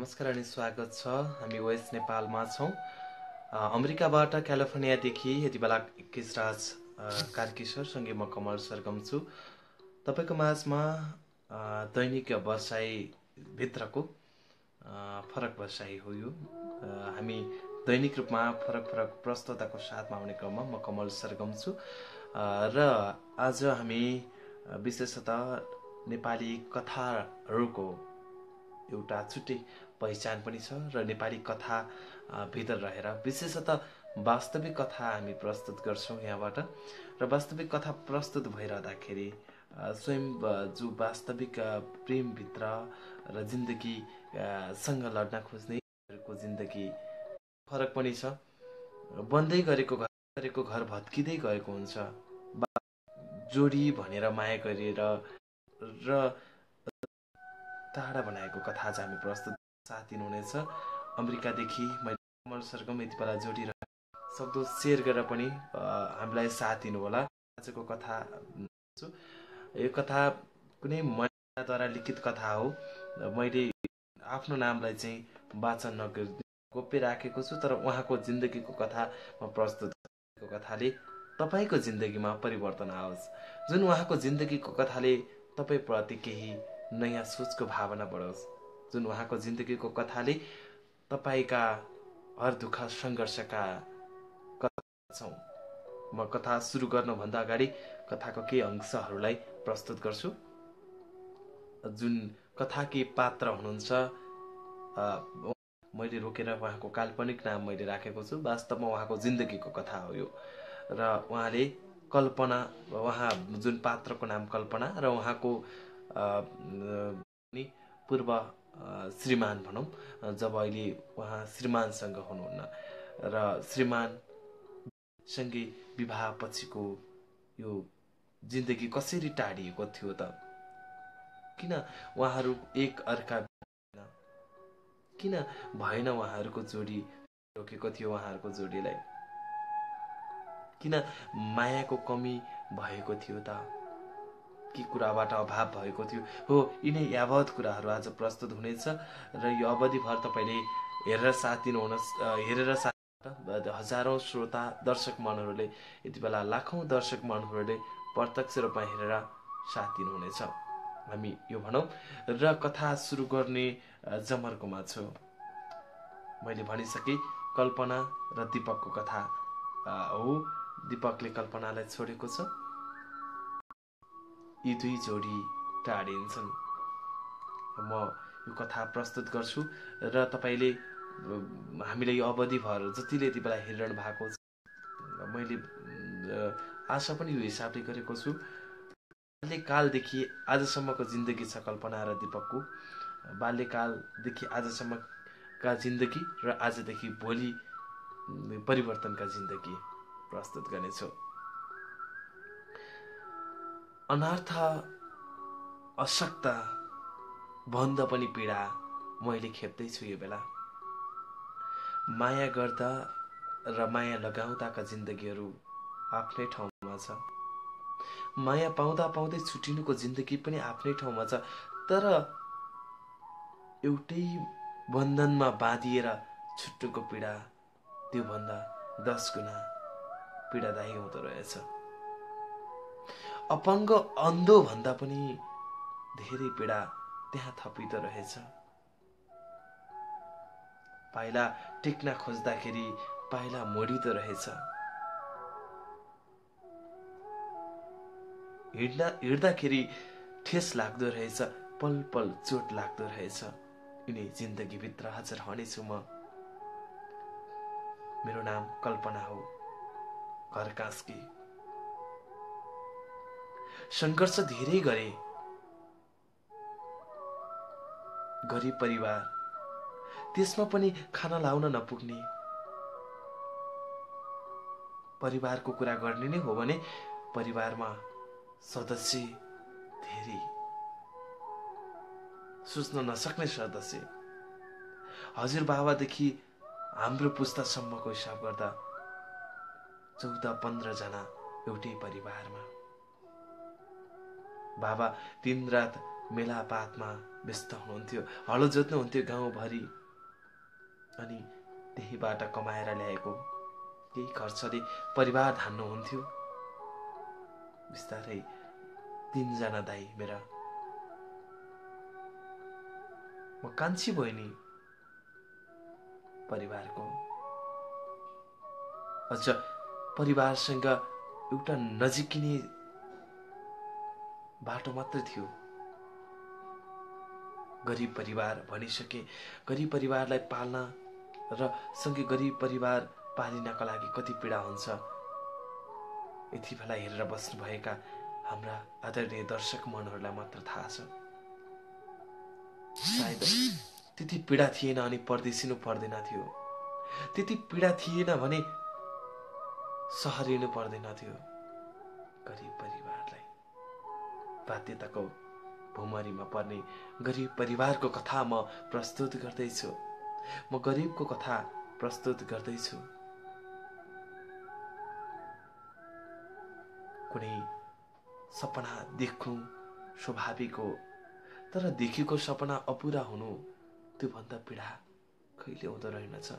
नमस्कार अनि स्वागत छ। हामी ओएस नेपालमा छौँ। अमेरिकाबाट क्यालिफोर्नियादेखि यति बेला 21 राज कार्किशोरसँगै म कमल सरगम छु। तपाईँको माझमा दैनिक बसाइभित्रको फरक बसाइ हो यो। हामी दैनिक रूपमा फरक प्रस्तुताको साथमा आउने क्रममा म कमल सरगम छु र आज हामी विशेषतः नेपाली कथाहरूको एउटा छुट्टै पहिचान पनि छ र नेपाली कथा भित्र रहेर विशेषतः वास्तविक कथा हामी प्रस्तुत गर्छौँ यहाँबाट। र वास्तविक कथा प्रस्तुत भइरहँदाखेरि स्वयं जो वास्तविक प्रेमभित्र र जिन्दगीसँग लड्न खोज्नेहरूको जिन्दगी फरक पनि छ। बन्दै गरेको घर भत्किँदै गएको हुन्छ। जोडी भनेर माया गरेर र टाढा बनाएको कथा चाहिँ हामी प्रस्तुत साथ दिनुहुनेछ। अमेरिकादेखि मैले कमल सरगम यति बेला जोडिरहेको सक्दो सेयर गरेर पनि हामीलाई साथ दिनु होला। आजको कथा यो कथा कुनै महिलाद्वारा लिखित कथा हो। मैले आफ्नो नामलाई चाहिँ वाचन नगरी गोप्य राखेको छु, तर उहाँको जिन्दगीको कथा म प्रस्तुत गरेको कथाले तपाईँको जिन्दगीमा परिवर्तन आओस्। जुन उहाँको जिन्दगीको कथाले तपाईँप्रति केही नयाँ सोचको भावना बढोस्। जुन उहाँको जिन्दगीको कथाले तपाईँका हर दुःख सङ्घर्षका कथा छौँ। म कथा सुरु गर्नुभन्दा अगाडि कथाको केही अंशहरूलाई प्रस्तुत गर्छु। जुन कथाकी पात्र हुनुहुन्छ मैले रोकेर उहाँको काल्पनिक नाम मैले राखेको छु। वास्तवमा उहाँको जिन्दगीको कथा हो यो। र उहाँले कल्पना, उहाँ जुन पात्रको नाम कल्पना र उहाँको पूर्व श्रीमान भनौँ, जब अहिले उहाँ श्रीमानसँग हुनुहुन्न र श्रीमानसँगै विवाह पछिको यो जिन्दगी कसरी टाढिएको थियो त? किन उहाँहरू एक अर्का किन भएन? उहाँहरूको जोडी रोकेको थियो। उहाँहरूको जोडीलाई किन मायाको कमी भएको थियो त? के कुराबाट अभाव भएको थियो? हो, यिनै यावत कुराहरू आज प्रस्तुत हुनेछ र यो अवधिभर तपाईँले हेरेर साथ दिनुहुनुहोस्। हेरेर हजारौं श्रोता दर्शक मनहरूले यति बेला लाखौं दर्शक मनहरूले प्रत्यक्ष रूपमा हेरेर साथ दिनुहुनेछ हामी यो भनौँ। र कथा सुरु गर्ने जमर्कोमा छु। मैले भनिसकेँ, कल्पना र दीपकको कथा हो। दीपकले कल्पनालाई छोडेको छ। यी दुई जोडी टाढिन्छन्। म यो कथा प्रस्तुत गर्छु र तपाईँले हामीलाई यो अवधिभर जतिले यति बेला हेरिरहनु भएको छ, मैले आशा पनि यो हिसाबले गरेको छु। बाल्यकालदेखि आजसम्मको जिन्दगी छ कल्पना र दीपकको। बाल्यकालदेखि आजसम्मका जिन्दगी र आजदेखि भोलि परिवर्तनका जिन्दगी प्रस्तुत गर्नेछु। अनर्थ अशक्त भन्दा पनि पीडा मैले खेप्दैछु यो बेला। माया गर्दा र माया लगाउँदाका जिन्दगीहरू आफ्नै ठाउँमा छ। माया पाउँदा पाउँदै छुटिनुको जिन्दगी पनि आफ्नै ठाउँमा छ। तर एउटै बन्धनमा बाँधिएर छुट्नुको पीडा त्योभन्दा 10 गुणा पीडादायी हुँदो रहेछ। अपाङ्ग अन्धो भन्दा पनि धेरै पीडा त्यहाँ थपिँदो रहेछ। पाइला टेक्न खोज्दाखेरि पाइला मोडिँदो रहेछ। हिँड्दाखेरि ठेस लाग्दो रहेछ। पल पल चोट लाग्दो रहेछ। यिनै जिन्दगीभित्र हाजिर रहनेछु म। मेरो नाम कल्पना हो, घर कास्की। सङ्घर्ष धेरै गरे। गरिब परिवार, त्यसमा पनि खाना लाउन नपुग्ने। परिवारको कुरा गर्ने नै हो भने परिवारमा सदस्य धेरै, सोच्न नसक्ने सदस्य। हजुरबाबादेखि हाम्रो पुस्तासम्मको हिसाब गर्दा 14-15 जना एउटै परिवारमा। बाबा दिन रात मेलापातमा व्यस्त हुनुहुन्थ्यो, हलो जोत्नुहुन्थ्यो गाउँभरि। अनि त्यहीबाट कमाएर ल्याएको केही खर्चले परिवार धान्नुहुन्थ्यो। बिस्तारै 3 जना दाइ मेरा। म कान्छी बहिनी परिवारको। अझ परिवारसँग एउटा नजिकिने बाटो मात्र थियो। गरिब परिवार भनिसके। गरिब परिवारलाई पाल्न र सँगै गरिब परिवार पालिनका लागि कति पीडा हुन्छ। यति बेला हेरेर बस्नुभएका हाम्रा आदरणीय दर्शक मनहरूलाई मात्र थाहा छ। सायद त्यति पीडा थिएन अनि परदेशिनु पर्दैन थियो। त्यति पीडा थिएन भने सहरिनु पर्दैन थियो। गरिब परिवारलाई बाध्यताको भुमरीमा पर्ने गरिब परिवारको कथा म प्रस्तुत गर्दैछु। म गरिबको कथा प्रस्तुत गर्दैछु। कुनै सपना देख्नु स्वाभाविक हो, तर देखेको सपना अपुरा हुनु त्योभन्दा पीडा कहिले हुँदो रहेनछ।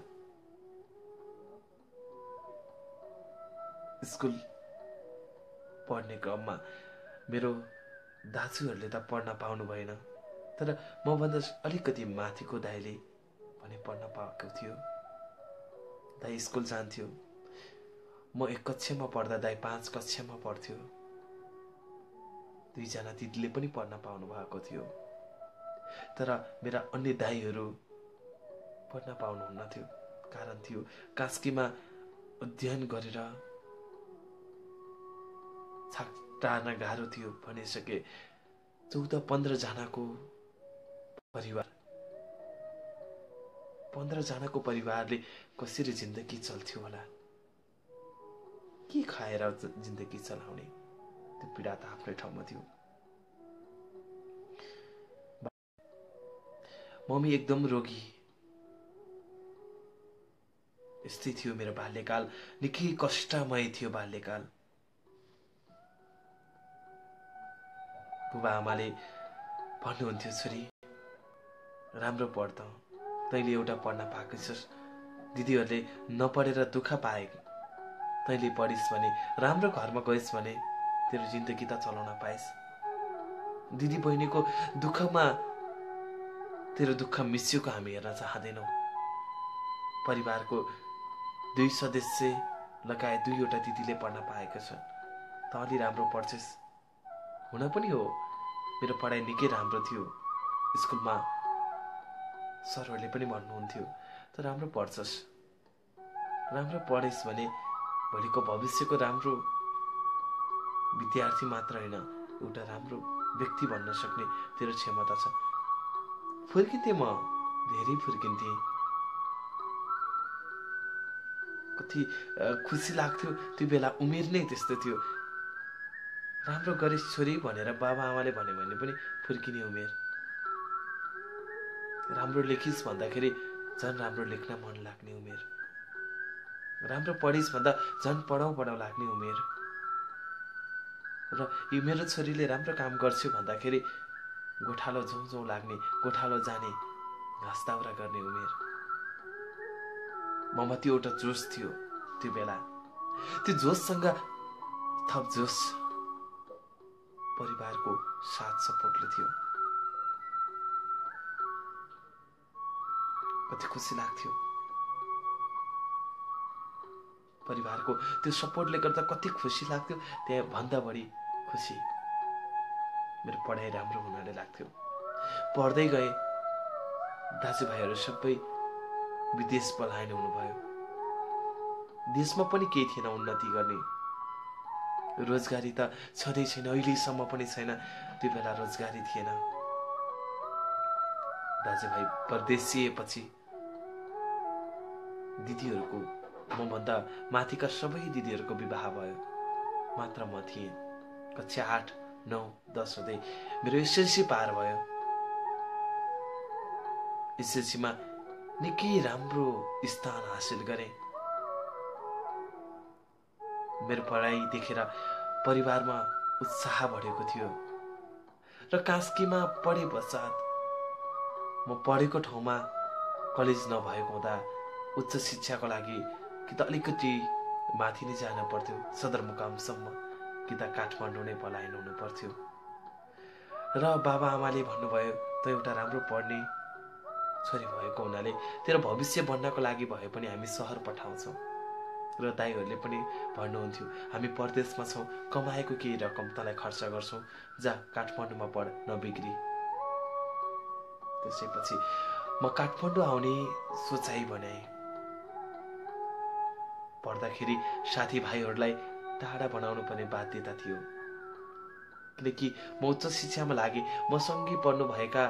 स्कुल पढ्ने क्रममा मेरो दाजुहरूले त पढ्न पाउनु भएन, तर मभन्दा अलिकति माथिको दाइले भने पढ्न पाएको थियो। दाइ स्कुल जान्थ्यो। म 1 कक्षामा पढ्दा दाइ 5 कक्षामा पढ्थ्यो। 2 जना दिदीले पनि पढ्न पाउनु भएको थियो, तर मेरा अन्य दाइहरू पढ्न पाउनुहुन्न थियो। कारण थियो कास्कीमा अध्ययन गरेर छाक टार्न गाह्रो थियो भनिसके। 14-15 जनाको परिवार, 15 जनाको परिवारले कसरी जिन्दगी चल्थ्यो होला? के खाएर जिन्दगी चलाउने? त्यो पीडा त आफ्नै ठाउँमा थियो। मम्मी एकदम रोगी। यस्तै थियो मेरो बाल्यकाल। निकै कष्टमय थियो बाल्यकाल। बुबा आमाले भन्नुहुन्थ्यो, छोरी राम्रो पढ त, तैँले एउटा पढ्न पाएको छस्। दिदीहरूले नपढेर दुःख पाए, तैँले पढिस् भने, राम्रो घरमा गइस् भने तेरो जिन्दगी त चलाउन पाइस्। दिदी बहिनीको दुःखमा तेरो दुःख मिसिएको हामी हेर्न चाहँदैनौ। परिवारको 2 सदस्य लगायत 2वटा दिदीले पढ्न पाएको छ। त अलि राम्रो पढ्छस्। हुन पनि हो, मेरो पढाइ निकै राम्रो थियो। स्कुलमा सरहरूले पनि भन्नुहुन्थ्यो, त राम्रो पढ्छस्। राम्रो पढेस् भने भोलिको भविष्यको राम्रो विद्यार्थी मात्र होइन, एउटा राम्रो व्यक्ति बन्न सक्ने तेरो क्षमता छ। फुर्किन्थेँ म, धेरै फुर्किन्थेँ। कति खुसी लाग्थ्यो त्यो बेला। उमेर नै त्यस्तो थियो। राम्रो गरिस् छोरी भनेर बाबा आमाले भन्यो भने पनि फुर्किने उमेर। राम्रो लेखिस् भन्दाखेरि झन् राम्रो लेख्न मन लाग्ने उमेर। राम्रो पढिस् भन्दा झन् पढाउ लाग्ने उमेर। र यो मेरो छोरीले राम्रो काम गर्छु भन्दाखेरि गोठालो झौँ लाग्ने, गोठालो जाने, घाँस दाउरा गर्ने उमेर। ममा त्यो एउटा जोस थियो त्यो बेला। त्यो जोससँग थप जोस परिवारको साथ सपोर्टले थियो। कति खुसी लाग्थ्यो। परिवारको त्यो सपोर्टले गर्दा कति खुसी लाग्थ्यो। त्यहाँ भन्दा बढी खुसी मेरो पढाइ राम्रो हुनाले लाग्थ्यो। पढ्दै गए। दाजुभाइहरू सबै विदेश पलायन हुनुभयो। देशमा पनि केही थिएन उन्नति गर्ने। रोजगारी त छँदै छैन, अहिलेसम्म पनि छैन। त्यो बेला रोजगारी थिएन। दाजुभाइ परदेशिएपछि दिदीहरूको, मभन्दा माथिका सबै दिदीहरूको विवाह भयो। मात्र म थिएँ। कक्षा 8, 9, 10 हुँदै मेरो एसएलसी पार भयो। एसएलसीमा निकै राम्रो स्थान हासिल गरेँ। मेरो पढाइ देखेर परिवारमा उत्साह बढेको थियो। र कास्कीमा पढे पश्चात म पढेको ठाउँमा कलेज नभएको हुँदा उच्च शिक्षाको लागि कि त अलिकति माथि नै जानु पर्थ्यो, सदरमुकामसम्म, कि त काठमाडौँ नै पलायन हुनु पर्थ्यो। र बाबा आमाले भन्नुभयो, त एउटा राम्रो पढ्ने छोरी भएको हुनाले तेरो भविष्य बन्नको लागि भए पनि हामी सहर पठाउँछौँ। र दाइहरूले पनि भन्नुहुन्थ्यो, हामी परदेशमा छौँ, कमाएको केही रकम तँलाई खर्च गर्छौँ, जा काठमाडौँमा पढ, नबिग्री। त्यसैपछि म काठमाडौँ आउने सोचाइ बनाएँ। पढ्दाखेरि साथीभाइहरूलाई टाढा बनाउनु पर्ने बाध्यता थियो, किनकि म उच्च शिक्षामा लागेँ। मसँगै पढ्नुभएका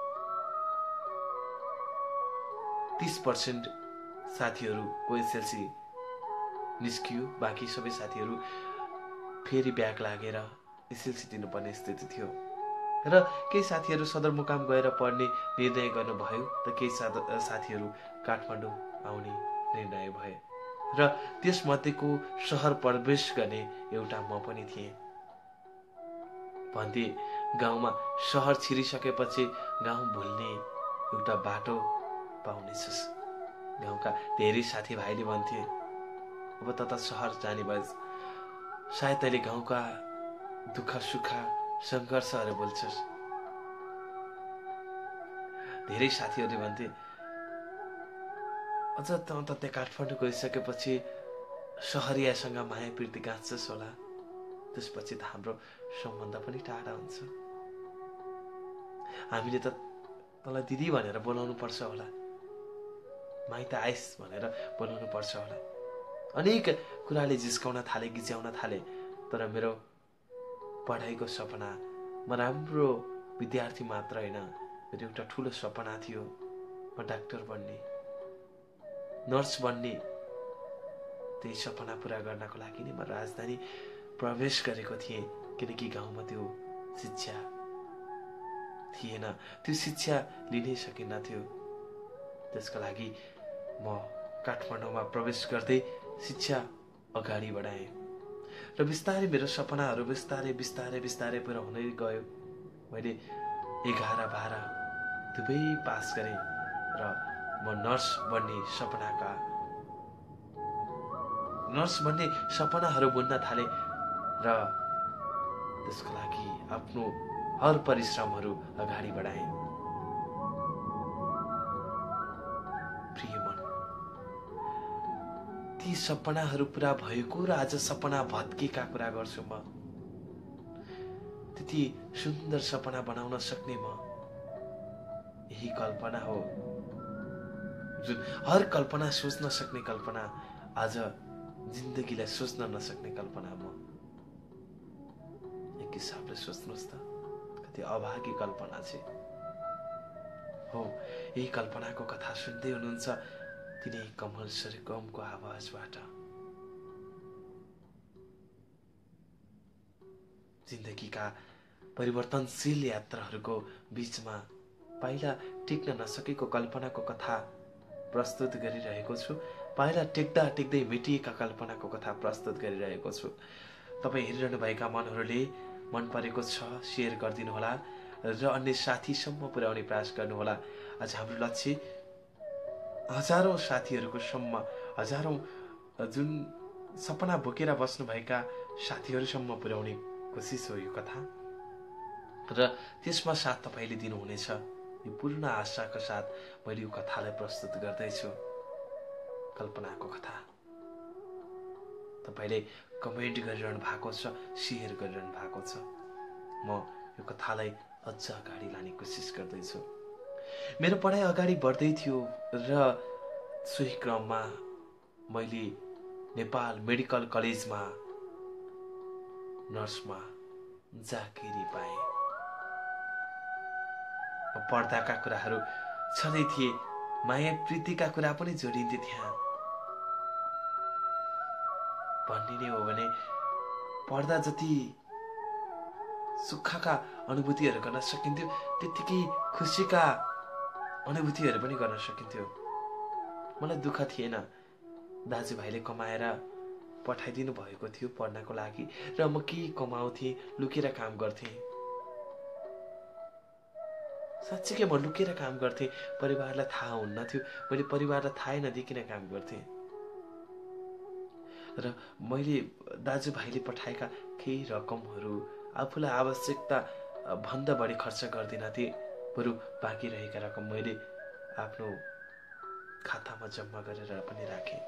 30% साथीहरूको एसएलसी निस्कियो, बाँकी सबै साथीहरू फेरि ब्याक लागेर एसएलसी दिनुपर्ने स्थिति थियो। र केही साथीहरू सदरमुकाम गएर पढ्ने निर्णय गर्नुभयो, त केही साथीहरू काठमाडौँ आउने निर्णय भए। र त्यसमध्येको सहर प्रवेश गर्ने एउटा म पनि थिएँ। भन्थे, गाउँमा सहर छिरिसकेपछि गाउँ भुल्ने एउटा बाटो पाउनेछस्। गाउँका धेरै साथीभाइले भन्थे, अब त सहर जाने भएछ, सायद तैँले गाउँका दुःख सुख सङ्घर्षहरू बोल्छस्। धेरै साथीहरूले भन्थे, अझ त त्यहाँ काठमाडौँ गइसकेपछि सहरियासँग माया प्रीति गाँच्छस् होला, त्यसपछि त हाम्रो सम्बन्ध पनि टाढा हुन्छ। हामीले त तँलाई दिदी भनेर बोलाउनु पर्छ होला, माइत आइस भनेर बोलाउनु पर्छ होला। अनेक कुराले जिस्काउन थाले, गिज्याउन थाले। तर मेरो पढाइको सपना, म राम्रो विद्यार्थी मात्र होइन, मेरो एउटा ठुलो सपना थियो, म डाक्टर बन्ने, नर्स बन्ने। त्यही सपना पुरा गर्नको लागि नै म राजधानी प्रवेश गरेको थिएँ, किनकि गाउँमा त्यो शिक्षा थिएन, त्यो शिक्षा लिनै सकिन्थ्यो। त्यसको लागि म काठमाडौँमा प्रवेश गर्दै शिक्षा अगाडि बढाएँ। र बिस्तारै मेरो सपनाहरू बिस्तारै पुरा हुँदै गयो। मैले 11-12 दुवै पास गरेँ र म नर्स बन्ने सपनाहरू बुन्न थालेँ र त्यसको लागि आफ्नो हर परिश्रमहरू अगाडि बढाएँ। प्रियमन, ती सपनाहरू पुरा भएको र आज सपना भत्केका कुरा गर्छु म। त्यति सुन्दर सपना बनाउन सक्ने म, यही कल्पना हो जुन हर कल्पना सोच्न सक्ने कल्पना, आज जिन्दगीलाई सोच्न नसक्ने कल्पना म। एक हिसाबले सोच्नुहोस् त, कति अभागी कल्पना चाहिँ हो। यही कल्पनाको कथा सुन्दै हुनुहुन्छ तिनै कमल सरगमको आवाजबाट। जिन्दगीका परिवर्तनशील यात्राहरूको बीचमा पाइला टेक्न नसकेको कल्पनाको कथा प्रस्तुत गरिरहेको छु। पाइला टेक्दै मेटिएका कल्पनाको कथा प्रस्तुत गरिरहेको छु। तपाईँ हेरिरहनुभएका मनहरूले मन परेको छ सेयर गरिदिनुहोला र अन्य साथीसम्म पुर्याउने प्रयास गर्नुहोला। आज हाम्रो लक्ष्य हजारौं साथीहरूको सम्म, हजारौं जुन सपना बोकेर बस्नुभएका साथीहरूसम्म पुर्याउने कोसिस हो यो कथा। र त्यसमा साथ तपाईँले दिनुहुनेछ, यो पूर्ण आशाका साथ मैले यो कथालाई प्रस्तुत गर्दैछु। कल्पनाको कथा तपाईँले कमेन्ट गरिरहनु भएको छ, सेयर गरिरहनु भएको छ। म यो कथालाई अझ अगाडि लाने कोसिस गर्दैछु। मेरो पढाइ अगाडि बढ्दै थियो र सोही क्रममा मैले नेपाल मेडिकल कलेजमा नर्समा जागिरी पाएँ। पढ्दाका कुराहरू छँदै थिए, माया प्रीतिका कुरा पनि जोडिन्थे त्यहाँ। भन्ने नै हो भने पढ्दा जति सुखका अनुभूतिहरू गर्न सकिन्थ्यो, त्यतिकै खुसीका अनुभूतिहरू पनि गर्न सकिन्थ्यो। मलाई दुःख थिएन, दाजुभाइले कमाएर पठाइदिनु भएको थियो पढ्नको लागि र म केही कमाउँथेँ, लुकेर काम गर्थेँ। साँच्चीकै म लुकेर काम गर्थेँ। परिवारलाई थाहा हुन्न थियो। मैले परिवारलाई थाहै नदिकन काम गर्थेँ। र मैले दाजुभाइले पठाएका केही रकमहरू आफूलाई आवश्यकता भन्दा बढी खर्च गर्दिन थिएँ। बरु बाँकी रहेका रकम मैले आफ्नो खातामा जम्मा गरेर पनि राखेँ।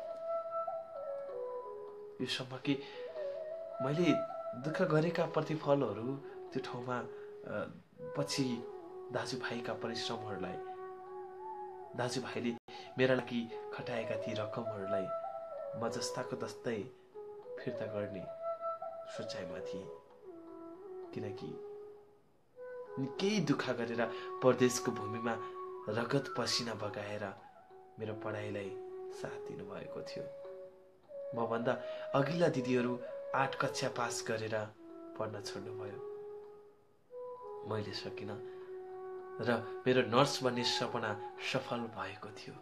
यो सम्म कि मैले दुःख गरेका प्रतिफलहरू त्यो ठाउँमा पछि दाजुभाइका परिश्रमहरूलाई, दाजुभाइले मेरा लागि खटाएका ती रकमहरूलाई म जस्ताको तस्तै फिर्ता गर्ने सोचाइमा थिएँ। किनकि निकै दुःख गरेर परदेशको भूमिमा रगत पसिना बगाएर मेरो पढाइलाई साथ दिनुभएको थियो। मभन्दा अघिल्ला दिदीहरू 8 कक्षा पास गरेर पढ्न छोड्नुभयो। मैले सकिनँ र मेरो नर्स बन्ने सपना सफल भएको थियो।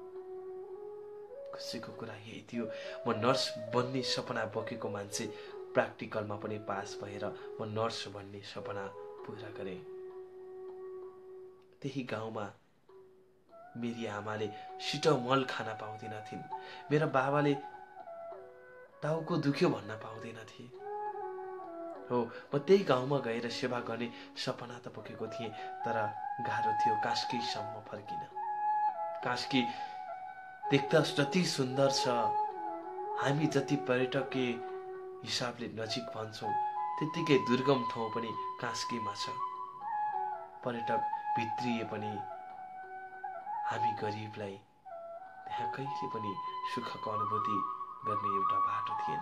खुसीको कुरा यही थियो, म नर्स बन्ने सपना बोकेको मान्छे प्र्याक्टिकलमा पनि पास भएर म नर्स बन्ने सपना पुरा गरेँ। त्यही गाउँमा मेरी आमाले छिटो मल खान पाउँदिनथिन्। मेरा बाबाले टाउको दुख्यो भन्न पाउँदैनथे। हो, म त्यही गाउँमा गएर सेवा गर्ने सपना त बोकेको थिएँ, तर गाह्रो थियो कास्कीसम्म फर्किन। कास्की देख्दा जति सुन्दर छ, हामी जति पर्यटकीय हिसाबले नजिक भन्छौँ, त्यत्तिकै दुर्गम ठाउँ पनि कास्कीमा छ। पर्यटक भित्रिए पनि हामी गरिबलाई त्यहाँ कहिले पनि सुखको अनुभूति गर्ने एउटा बाटो थिएन।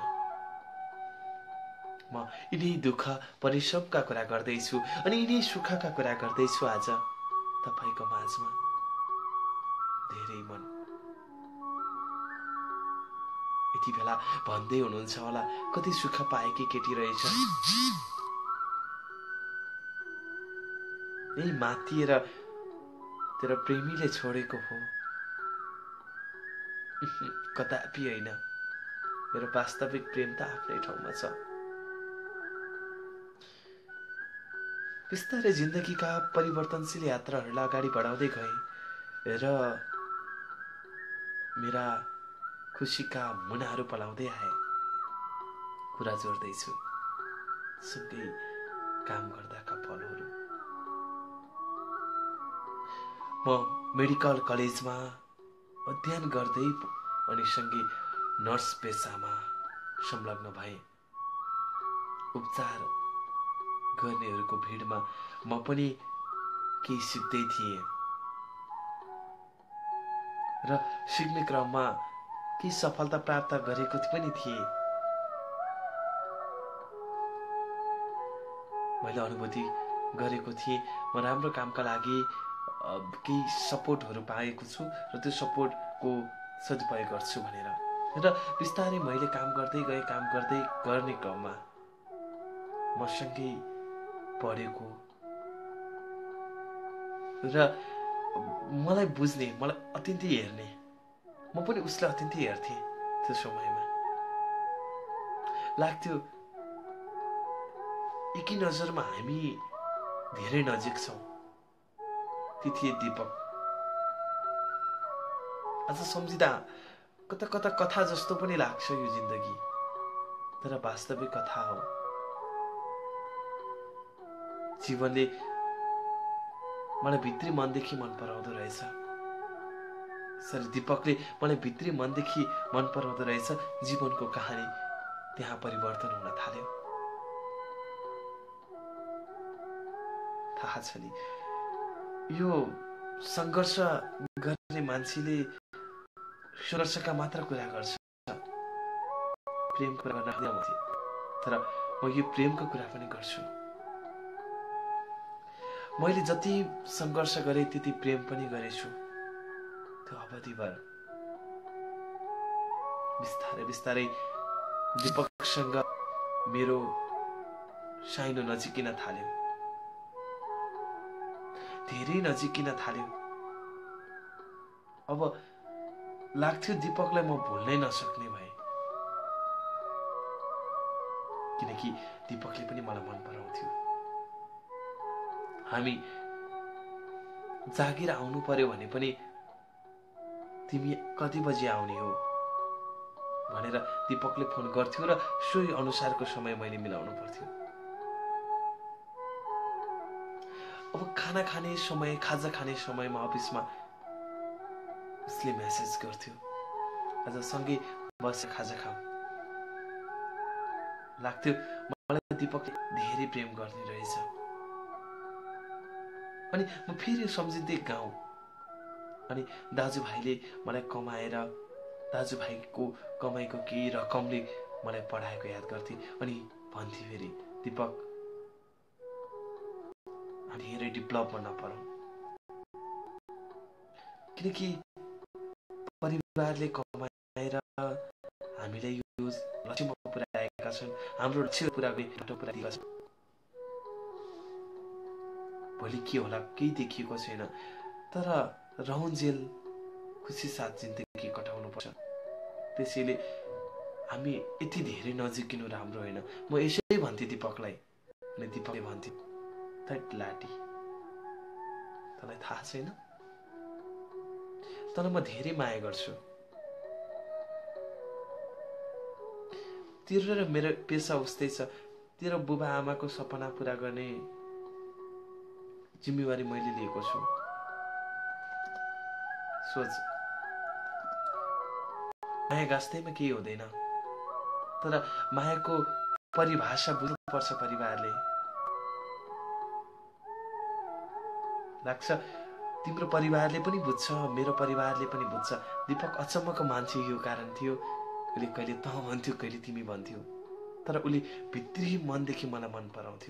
म यिनै दुःख परिश्रमका कुरा गर्दैछु अनि यिनै सुखका कुरा गर्दैछु आज तपाईको माझमा। धेरै मन यति बेला भन्दै हुनुहुन्छ होला, कति सुख पाएकी केटी रहेछ। यही मातिएर तेरो प्रेमीले छोडेको हो। कदापि होइन, मेरो वास्तविक प्रेम त आफ्नै ठाउँमा छ। बिस्तारै जिन्दगीका परिवर्तनशील यात्राहरूलाई अगाडि बढाउँदै गए र मेरा खुसीका मुनाहरू पलाउँदै आए। कुरा जोड्दैछु सँगै काम गर्दाका पलहरू। म मेडिकल कलेजमा अध्ययन गर्दै अनि सँगै नर्स पेसामा संलग्न भए। उपचार गर्नेहरूको भिडमा म पनि केही सिक्दै थिएँ र सिक्ने क्रममा केही सफलता प्राप्त गरेको पनि थिएँ। मैले अनुभूति गरेको थिएँ म राम्रो कामका लागि केही सपोर्टहरू पाएको छु र त्यो सपोर्टको सदुपयोग गर्छु भनेर। र बिस्तारै मैले काम गर्दै गएँ। काम गर्दै गर्ने क्रममा मसँगै पढेको र मलाई बुझ्ने, मलाई अत्यन्तै हेर्ने, म पनि उसलाई अत्यन्तै हेर्थेँ। त्यो समयमा लाग्थ्यो एकै नजरमा हामी धेरै नजिक छौँ। ती थिए दीपक। आज सम्झिँदा कता कता कथा जस्तो पनि लाग्छ यो जिन्दगी, तर वास्तविक कथा हो। जीवनले मलाई भित्री मनदेखि मन पराउँदो रहेछ। सरी, दीपकले मलाई भित्री मनदेखि मन पराउँदो रहेछ। जीवनको कहानी त्यहाँ परिवर्तन हुन थाल्यो। थाहा छ नि, यो सङ्घर्ष गर्ने मान्छेले सङ्घर्षका मात्र कुरा गर्छ, प्रेमको कुरा गर्न तर म यो प्रेमको कुरा पनि गर्छु। मैले जति सङ्घर्ष गरेँ त्यति प्रेम पनि गरेछु। त्यो अवधिभर बिस्तारै बिस्तारै दीपकसँग मेरो साइनो नजिकिन थाल्यो, धेरै नजिकिन थाल्यो। अब लाग्थ्यो दीपकलाई म भुल्नै नसक्ने भए, किनकि दीपकले पनि मलाई मन पराउँथ्यो। हामी जागिर आउनु पर्यो भने पनि तिमी कति बजी आउने हो भनेर दीपकले फोन गर्थ्यो र सोही अनुसारको समय मैले मिलाउनु पर्थ्यो। अब खाना खाने समय, खाजा खाने समयमा अफिसमा उसले मेसेज गर्थ्यो, आज सँगै बसेर खाजा खाऊ। लाग्थ्यो मलाई दीपकले धेरै प्रेम गर्ने रहेछ। अनि म फेरि सम्झिँदै गाउँ, अनि दाजुभाइले मलाई कमाएर, दाजुभाइको कमाइको केही रकमले मलाई पढाएको याद गर्थे। अनि भन्थे फेरि दीपक हामी धेरै डेभलपमा नपरौँ, किनकि परिवारले कमाएर हामीलाई यो लक्ष्यमा पुर्याएका छन्, हाम्रो लक्ष्य पुरा गरेका छन्। भोलि के होला केही देखिएको छैन, तर रहन्जेल खुसी साथ जिन्दगी कटाउनु पर्छ। त्यसैले हामी यति धेरै नजिकिनु राम्रो होइन, म यसै भन्थे दीपकलाई। अनि दीपकले भन्थे थैट लाटी, तँलाई थाहा छैन, तर म धेरै माया गर्छु। तेरो र मेरो पेसा उस्तै छ, तेरो बुबा आमाको सपना पूरा गर्ने जिम्मेवारी मैले लिएको छु। सोच, माया गाँस्दैमा केही हुँदैन, तर मायाको परिभाषा बुझ्नुपर्छ परिवारले। लाग्छ तिम्रो परिवारले पनि बुझ्छ, मेरो परिवारले पनि बुझ्छ। दीपक अचम्मको मान्छे यो कारण थियो, उसले कहिले तँ भन्थ्यो, कहिले तिमी भन्थ्यो, तर उसले भित्री मनदेखि मलाई मन पराउँथ्यो।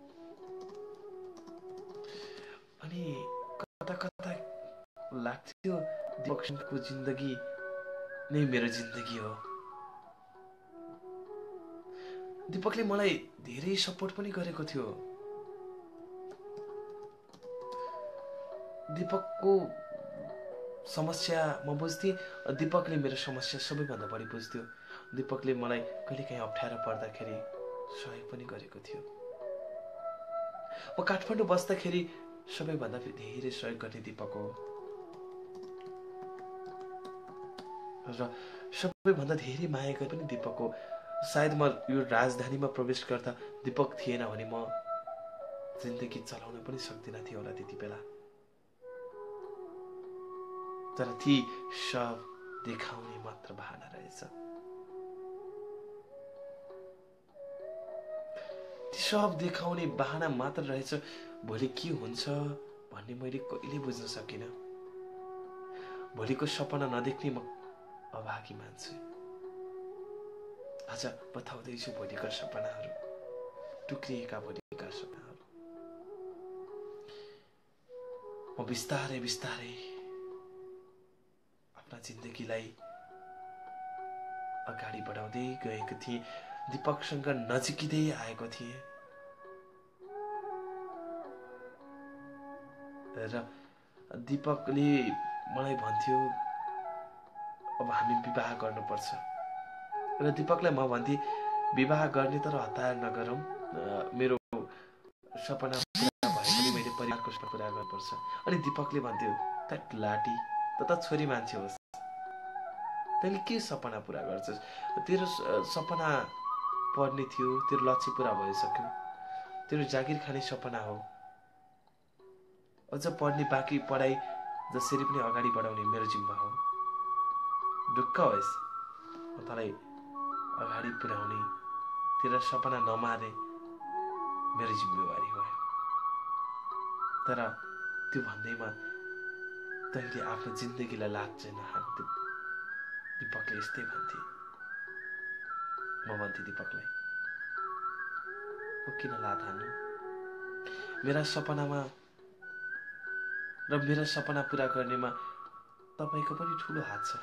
अनि कता कता लाग्थ्यो दीपकको जिन्दगी नै मेरो जिन्दगी हो। दीपकले मलाई धेरै सपोर्ट पनि गरेको थियो। दीपकको समस्या म बुझ्थेँ, दीपकले मेरो समस्या सबैभन्दा बढी बुझ्थ्यो। दीपकले मलाई कहिलेकाहीँ अप्ठ्यारो पर्दाखेरि सहयोग पनि गरेको थियो। म काठमाडौँ बस्दाखेरि सबैभन्दा धेरै सहयोग गर्ने दीपक हो, र सबैभन्दा धेरै माया गर्ने पनि दीपक हो। सायद म यो राजधानीमा प्रवेश गर्दा दीपक थिएन भने म जिन्दगी चलाउन पनि सक्दिनँ थियो होला त्यति बेला। तर ती सब देखाउने मात्र बहाना रहेछ। ती सब देखाउने बहाना मात्र रहेछ। भोलि के हुन्छ भन्ने मैले कहिले बुझ्न सकिनँ। भोलिको सपना नदेख्ने म अभागी मान्छे। आज बताउँदैछु भोलिका सपनाहरू, टुक्रिएका भोलिका सपनाहरू। म बिस्तारै बिस्तारै आफ्ना जिन्दगीलाई अगाडि बढाउँदै गएको थिएँ, दीपकसँग नजिकिँदै आएको थिएँ। र दीपकले मलाई भन्थ्यो अब हामी विवाह गर्नुपर्छ, र दीपकलाई म भन्थे विवाह गर्ने तर हतार नगरौँ, मेरो सपना पुरा भए पनि मैले परिवारको सपना पुरा गर्नुपर्छ। अनि दीपकले भन्थ्यो थैट लाटी, त छोरी मान्छे होस्, तैँले के सपना पुरा गर्छस्, तेरो सपना पढ्ने थियो, तेरो लक्ष्य पुरा भइसक्यो, तेरो जागिर खाने सपना हो, अझ पढ्ने बाँकी पढाइ जसरी पनि अगाडि बढाउने मेरो जिम्मा हो। ढुक्क होस्, म तँलाई अगाडि पुर्याउने, तेरो सपना नमार्ने मेरो जिम्मेवारी हो। तर त्यो भन्दैमा तैँले आफ्नो जिन्दगीलाई लात चाहिँ नहान्थ्यो। दीपकले यस्तै भन्थे। म भन्थे दीपकलाई, म किन लात हान्नु, मेरा सपनामा र मेरा सपना पुरा गर्नेमा तपाईँको पनि ठुलो हात छ।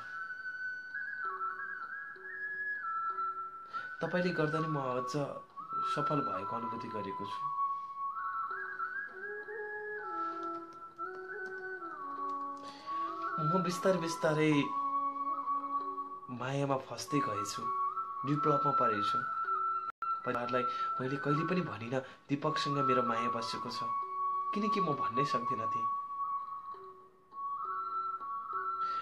तपाईँले गर्दा नि म अझ सफल भएको अनुभूति गरेको छु। म बिस्तारै बिस्तारै मायामा फस्दै गएछु, विप्लवमा परेछु। परिवारलाई मैले कहिले पनि भनिनँ दीपकसँग मेरो माया बसेको छ, किनकि म भन्नै सक्दिनँ थिएँ।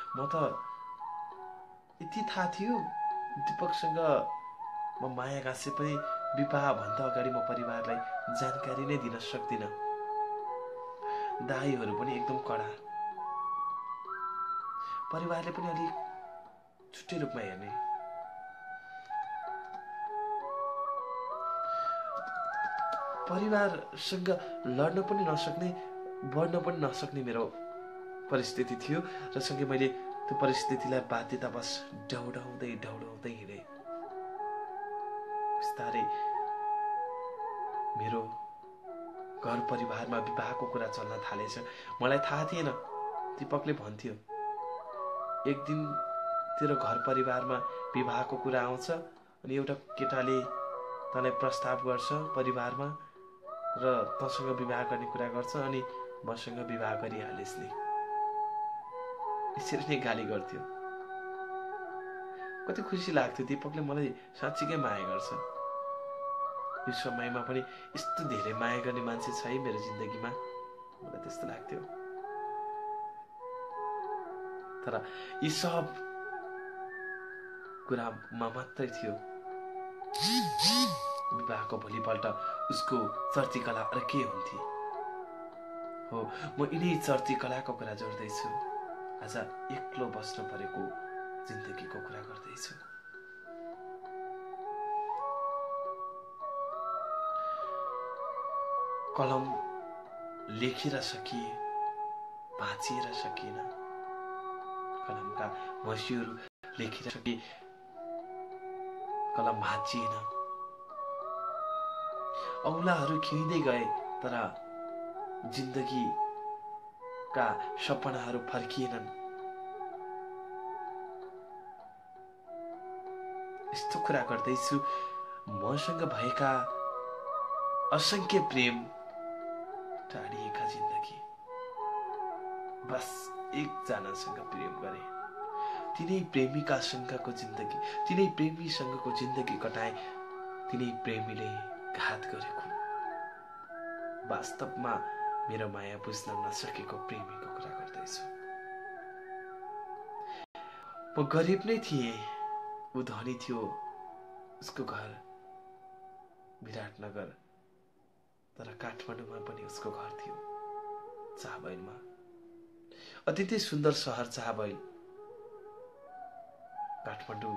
म त यति थाहा थियो दीपकसँग म माया गाँसे पनि विवाहभन्दा अगाडि म परिवारलाई जानकारी नै दिन सक्दिनँ। दाईहरू पनि एकदम कडा, परिवारले पनि अलिक छुट्टै रूपमा हेर्ने। परिवारसँग लड्न पनि नसक्ने, बढ्न पनि नसक्ने मेरो परिस्थिति थियो र सँगै मैले त्यो परिस्थितिलाई बाध्यतावश ढौडाउँदै हिँडेँ। बिस्तारै मेरो घर परिवारमा विवाहको कुरा चल्न थालेछ। मलाई थाहा थिएन, दीपकले भन्थ्यो एक दिन तेरो घर परिवारमा विवाहको कुरा आउँछ अनि एउटा केटाले तँलाई प्रस्ताव गर्छ परिवारमा र तँसँग विवाह गर्ने कुरा गर्छ अनि मसँग विवाह गरिहालिस् नि। यसरी नै गाली गर्थ्यो। कति खुसी लाग्थ्यो, दीपकले मलाई साँच्चीकै माया गर्छ। यो समयमा पनि यस्तो धेरै माया गर्ने मान्छे छ है मेरो जिन्दगीमा, मलाई त्यस्तो लाग्थ्यो। तर यी सब कुरामा मात्रै थियो। विवाहको भोलिपल्ट उसको चर्ची कला अर्कै हुन्थे। हो, म यिनै चर्ची कलाको कुरा जोड्दैछु। आज एक्लो बस्न परेको जिन्दगीको कुरा गर्दैछु। कलम लेखेर सकिए, भाँचिएर सकिएन। कलमका मसीहरू लेखेर सकिए, कलम भाँचिएन। औलाहरू खिँदै गए तर जिन्दगीका सपनाहरू फर्किएनन्। यस्तो कुरा गर्दैछु, मसँग भएका असंख्य प्रेम टाढिएका जिन्दगी। बस एकजनासँग प्रेम गरे, तिनै प्रेमिकासँगको जिन्दगी, तिनै प्रेमीसँगको जिन्दगी कटाए। तिनै प्रेमीले घात गरेको, वास्तवमा मेरो माया बुझ्न नसकेको प्रेमीको कुरा गर्दैछु। म गरिब नै थिएँ, ऊ धनी थियो। उसको घर विराटनगर, तर काठमाडौँमा पनि उसको घर थियो, चाबैलमा। अत्यन्तै सुन्दर सहर चाबैल। काठमाडौँ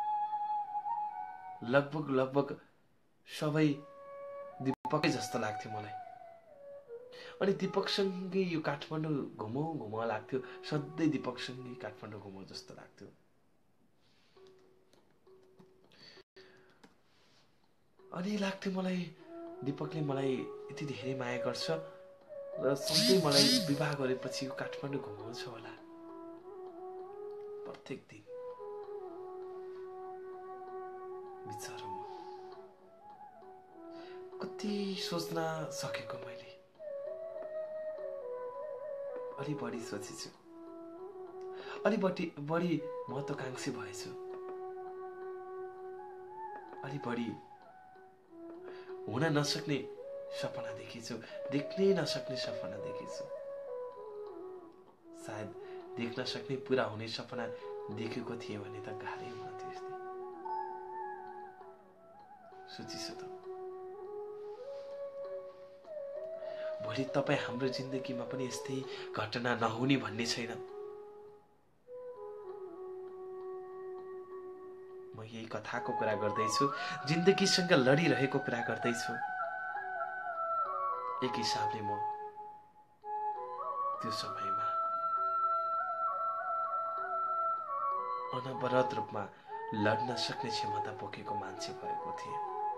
लगभग सबै दीपकै जस्तो लाग्थ्यो मलाई। अनि दीपकसँगै यो काठमाडौँ घुमौ लाग्थ्यो। सधैँ दीपकसँगै काठमाडौँ घुमौ जस्तो लाग्थ्यो। अनि लाग्थ्यो मलाई दीपकले मलाई यति धेरै माया गर्छ र सधैँ मलाई विवाह गरेपछि यो काठमाडौँ घुमाउँछ होला प्रत्येक दिन। बिचारो म कति सोच्न सकेको मैले, अलि बढी सोचेछु, अलि बढी महत्वाकांक्षी भएछु, अलि बढी हुन नसक्ने सपना देखेछु, देख्नै नसक्ने सपना देखेछु। सायद देख्न सक्ने पूरा हुने सपना देखेको थिए भने त गाह्रै हुन्थ्यो। यस्तै सोचिसु त, भोलि तपाईँ हाम्रो जिन्दगीमा पनि यस्तै घटना नहुने भन्ने छैन। म यही कथाको कुरा गर्दैछु, जिन्दगीसँग लडिरहेको कुरा गर्दैछु। एक हिसाबले म त्यो समयमा अनवरत रूपमा लड्न सक्ने क्षमता बोकेको मान्छे भएको थिएँ।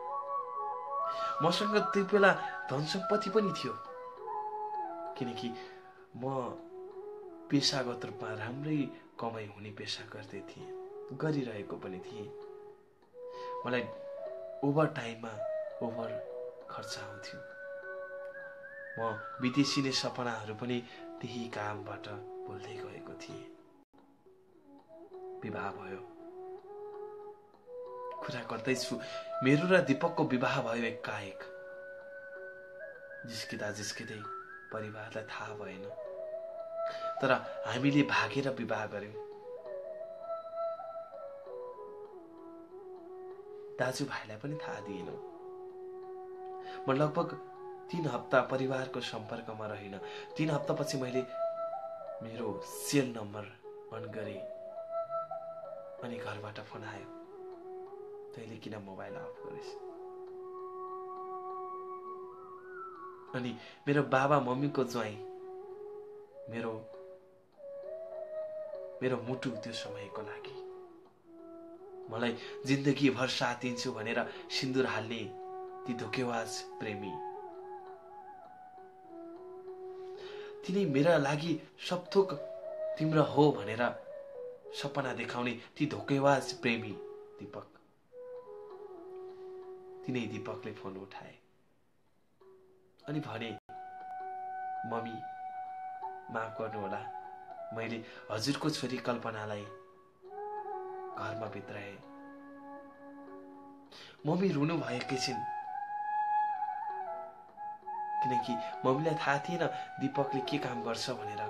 मसँग त्यो बेला धन सम्पत्ति पनि थियो, किनकि म पेशागत रूपमा राम्रै कमाइ हुने पेशा गर्दै थिएँ, गरिरहेको पनि थिएँ। मलाई ओभर टाइममा ओभर खर्च आउँथ्यो। म विदेशी नै सपनाहरू पनि त्यही कामबाट भुल्दै गएको थिएँ। विवाह भयो, कुरा गर्दैछु, मेरो र दीपकको विवाह भयो एकाएक। जिस्किँदै परिवारलाई थाहा भएन, तर हामीले भागेर विवाह गर्यौं। दाजुभाइलाई पनि थाहा दिएन। म लगभग 3 हप्ता परिवारको सम्पर्कमा रहिन। 3 हप्तापछि मैले मेरो सेल नम्बर अन गरेँ अनि घरबाट फोन आयो, तैँले किन मोबाइल अफ गरिस्? अनि मेरो बाबा मम्मीको ज्वाइँ मेरो मुटु त्यो समयको लागि मलाई जिन्दगी भर साथ दिन्छु भनेर सिन्दूर हाल्ने ती धोकेबाज प्रेमी, तिनी मेरा लागि सब थोक तिम्रो हो भनेर सपना देखाउने ती धोकेबाज प्रेमी दीपक। तिनै दीपकले फोन उठाए अनि भने, मम्मी माफ गर्नुहोला, मैले हजुरको छोरी कल्पनालाई घरमा भित्राए। मम्मी रुनु भएकी छिन्, किनकि मम्मीलाई थाहा थिएन दीपकले के काम गर्छ भनेर।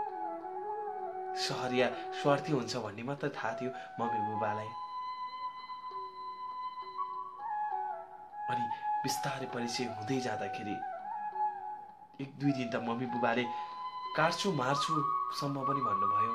सहरिया स्वार्थी हुन्छ भन्ने मात्र थाहा थियो मम्मी बुबालाई। अनि बिस्तारै परिचय हुँदै जाँदाखेरि 1-2 दिन त मम्मी बुबाले काट्छु मार्छु सम्म पनि भन्नुभयो।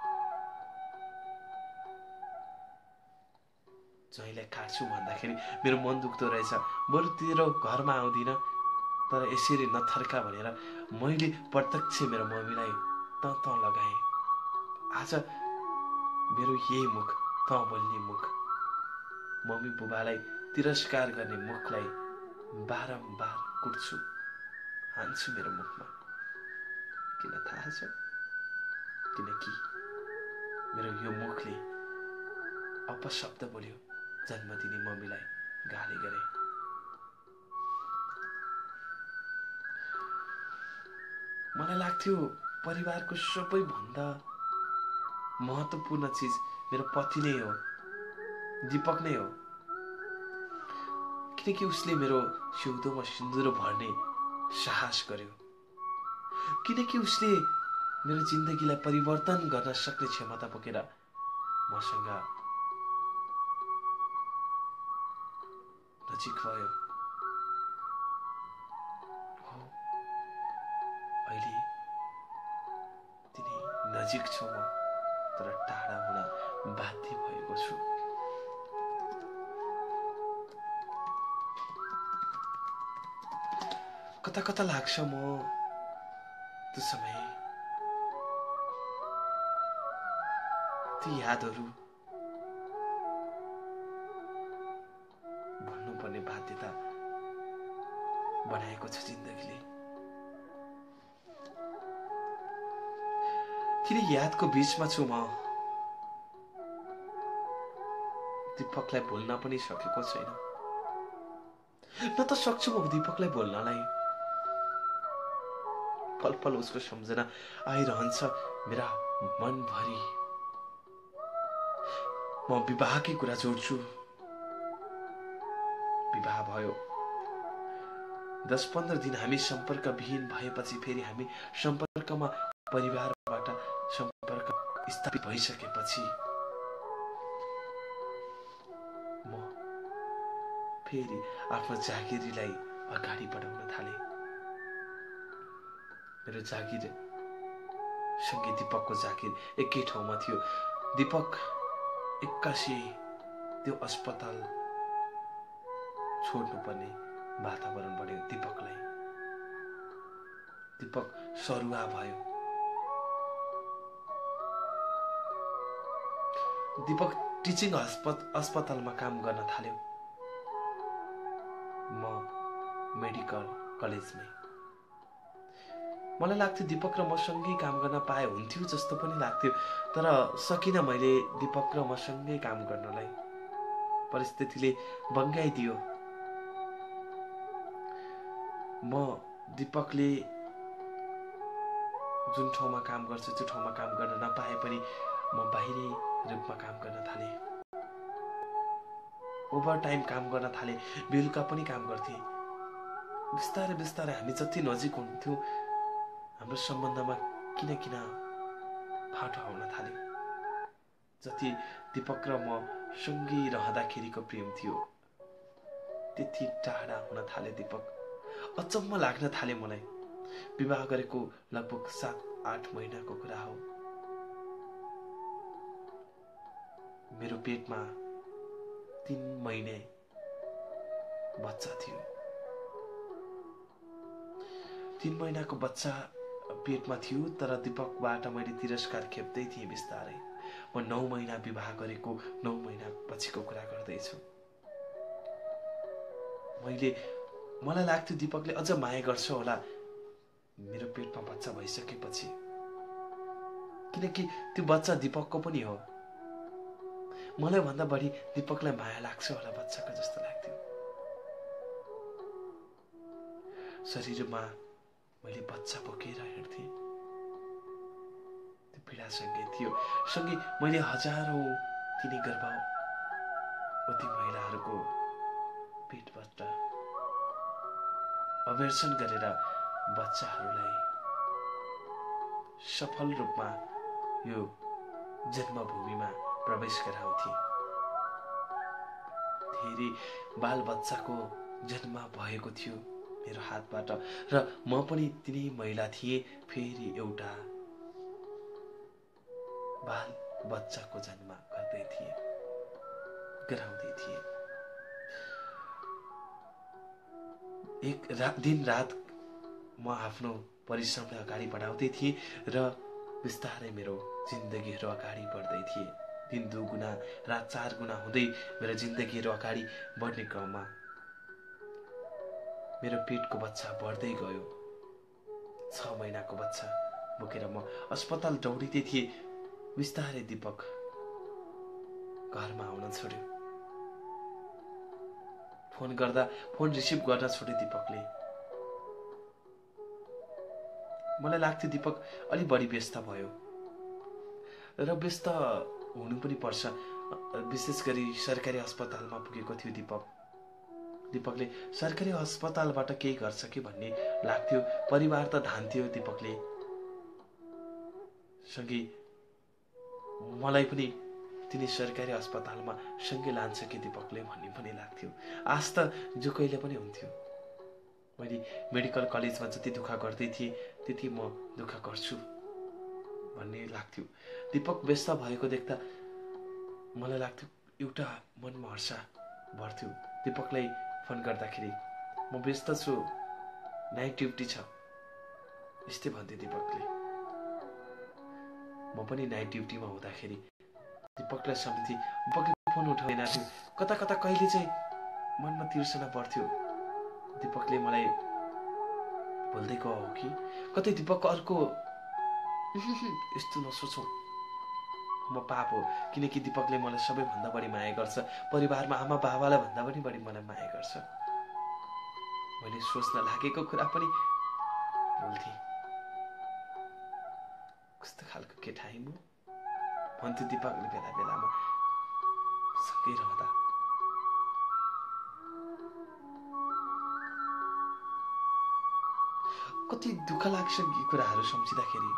जहिले काट्छु भन्दाखेरि मेरो मन दुख्दो रहेछ, बरु तेरो घरमा आउँदिन तर यसरी नथर्का भनेर मैले प्रत्यक्ष मेरो मम्मीलाई त लगाएँ। आज मेरो यही मुख, त बोल्ने मुख, मम्मी बुबालाई तिरस्कार गर्ने मुखलाई बारम्बार कुट्छु, हान्छु मेरो मुखमा। किन थाहा छ? किनकि मेरो यो मुखले अपशब्द बोल्यो, जन्म दिने मम्मीलाई गाली गरे। मलाई लाग्थ्यो परिवारको सबैभन्दा महत्त्वपूर्ण चीज मेरो पति नै हो, दीपक नै हो। किनकि उसले मेरो सिउँदोमा सिन्दूर भर्ने साहस गर्यो, किनकि उसले मेरो जिन्दगीलाई परिवर्तन गर्न सक्ने क्षमता बोकेर मसँग नजिक भयो। अहिले तिनी नजिक छु म, तर टाढा हुन बाध्य भएको छु। कता कता लाग्छ म त्यो समय, ती यादहरू भन्नुपर्ने बाध्यता बनाएको छ जिन्दगीले। तिनी यादको बीचमा छु म। दीपकलाई भुल्न पनि सकेको छैन, न त सक्छु म दीपकलाई भुल्नलाई। पल पल उसको सम्झना आइरहन्छ मेरा मनभरि। म विवाहकै कुरा जोड्छु। विवाह भयो, 10-15 दिन हामी सम्पर्कविहीन भएपछि फेरि हामी सम्पर्कमा, परिवारबाट सम्पर्क स्थापित भइसकेपछि म फेरि आफ्नो जागिरीलाई अगाडि बढाउन थाले। मेरो जागिर सँगै दीपकको जागिर एकै ठाउँमा थियो। दीपक एक्कासी त्यो अस्पताल छोड्नुपर्ने वातावरण बन्यो दीपकलाई। दीपक सरुवा भयो। दीपक टिचिङ अस्पतालमा काम गर्न थाल्यो, म मेडिकल कलेजमै। मलाई लाग्थ्यो दीपक र म सँगै काम गर्न पाए हुन्थ्यो जस्तो पनि लाग्थ्यो, तर सकिनँ मैले दीपक र म सँगै काम गर्नलाई। परिस्थितिले बङ्गाइदियो। म दीपकले जुन ठाउँमा काम गर्छ त्यो ठाउँमा काम गर्न नपाए पनि म बाहिरी रूपमा काम गर्न थालेँ। ओभर टाइम काम गर्न थालेँ, बेलुका पनि काम गर्थेँ। बिस्तारै बिस्तारै हामी जति नजिक हुन्थ्यौँ हाम्रो सम्बन्धमा किन फाटो आउन थाल्यो। जति दीपक र म सँगै रहँदाखेरिको प्रेम थियो त्यति टाढा हुन थाल्यो दीपक। अचम्म लाग्न थाल्यो मलाई। विवाह गरेको लगभग 7-8 महिनाको कुरा हो। मेरो पेटमा 3 महिने बच्चा थियो। 3 महिनाको बच्चा पेटमा थियो, तर दीपकबाट मैले तिरस्कार खेप्दै थिएँ बिस्तारै। म 9 महिना विवाह गरेको 9 महिना पछिको कुरा गर्दैछु। मलाई लाग्थ्यो दीपकले अझ माया गर्छ होला मेरो पेटमा बच्चा भइसकेपछि, किनकि त्यो बच्चा दीपकको पनि हो। मलाई भन्दा बढी दीपकलाई माया लाग्छ होला बच्चाको जस्तो लाग्थ्यो। शरीरमा मैले बच्चा बोकेर हिँड्थेँ। त्यो पीडा सँगै थियो। सँगै मैले हजारौं तिनी गर्भवती महिलाहरूको पेटबाट अभ्यर्सन गरेर बच्चाहरूलाई सफल रूपमा यो जन्मभूमिमा प्रवेश गराउँथे। धेरै बाल बच्चाको जन्म भएको थियो मेरो हातबाट, र म पनि तिनी महिला थिएँ। फेरि एउटा बाल बच्चाको जन्म गर्दै थिए, गराउँदै थिए। दिन रात म आफ्नो परिश्रमलाई अगाडि बढाउँदै थिएँ र बिस्तारै मेरो जिन्दगीहरू अगाडि बढ्दै थिए। दिन 2 गुना, रात 4 गुना हुँदै मेरो जिन्दगीहरू अगाडि बढ्ने क्रममा मेरो पेटको बच्चा बढ्दै गयो। 6 महिनाको बच्चा बोकेर म अस्पताल दौडिँदै थिएँ। बिस्तारै दीपक घरमा आउन छोड्यो। फोन गर्दा फोन रिसिभ गर्न छोड्यो दीपकले। मलाई लाग्थ्यो दीपक अलि बढी व्यस्त भयो, र व्यस्त हुनु पनि पर्छ। विशेष गरी सरकारी अस्पतालमा पुगेको थियो दीपकले सरकारी अस्पतालबाट केही गर्छ कि भन्ने लाग्थ्यो। परिवार त धान्थ्यो दीपकले। सँगै मलाई पनि तिनी सरकारी अस्पतालमा सँगै लान्छ कि दीपकले भन्ने पनि लाग्थ्यो। आश त जो कहिले पनि हुन्थ्यो। मैले मेडिकल कलेजमा जति दुःख गर्दै थिएँ त्यति म दुःख गर्छु भन्ने लाग्थ्यो। दीपक व्यस्त भएको देख्दा मलाई लाग्थ्यो एउटा मनमा हर्ष बढ्थ्यो। दीपकलाई फोन गर्दाखेरि म व्यस्त छु, नाइट ड्युटी छ यस्तै भन्थे दीपकले। म पनि नाइट ड्युटीमा हुँदाखेरि दीपकलाई सम्झिन्थे। दीपकले फोन उठाउँदैन थियो। कता कता कहिले चाहिँ मनमा तिर्सना पर्थ्यो, दीपकले मलाई भुल्दै गयो हो कि कतै दीपकको अर्को यस्तो नसोचौँ, म पाप हो। किनकि दीपकले मलाई सबैभन्दा बढी माया गर्छ। परिवारमा आमा बाबालाई भन्दा पनि बढी मलाई माया गर्छ। मैले सोच्न लागेको कुरा पनि बोल्थे। कस्तो खालको केटा है म भन्थ्यो दीपकले बेला बेलामा सँगै रहँदा। कति दुःख लाग्छ यी कुराहरू सम्झिँदाखेरि।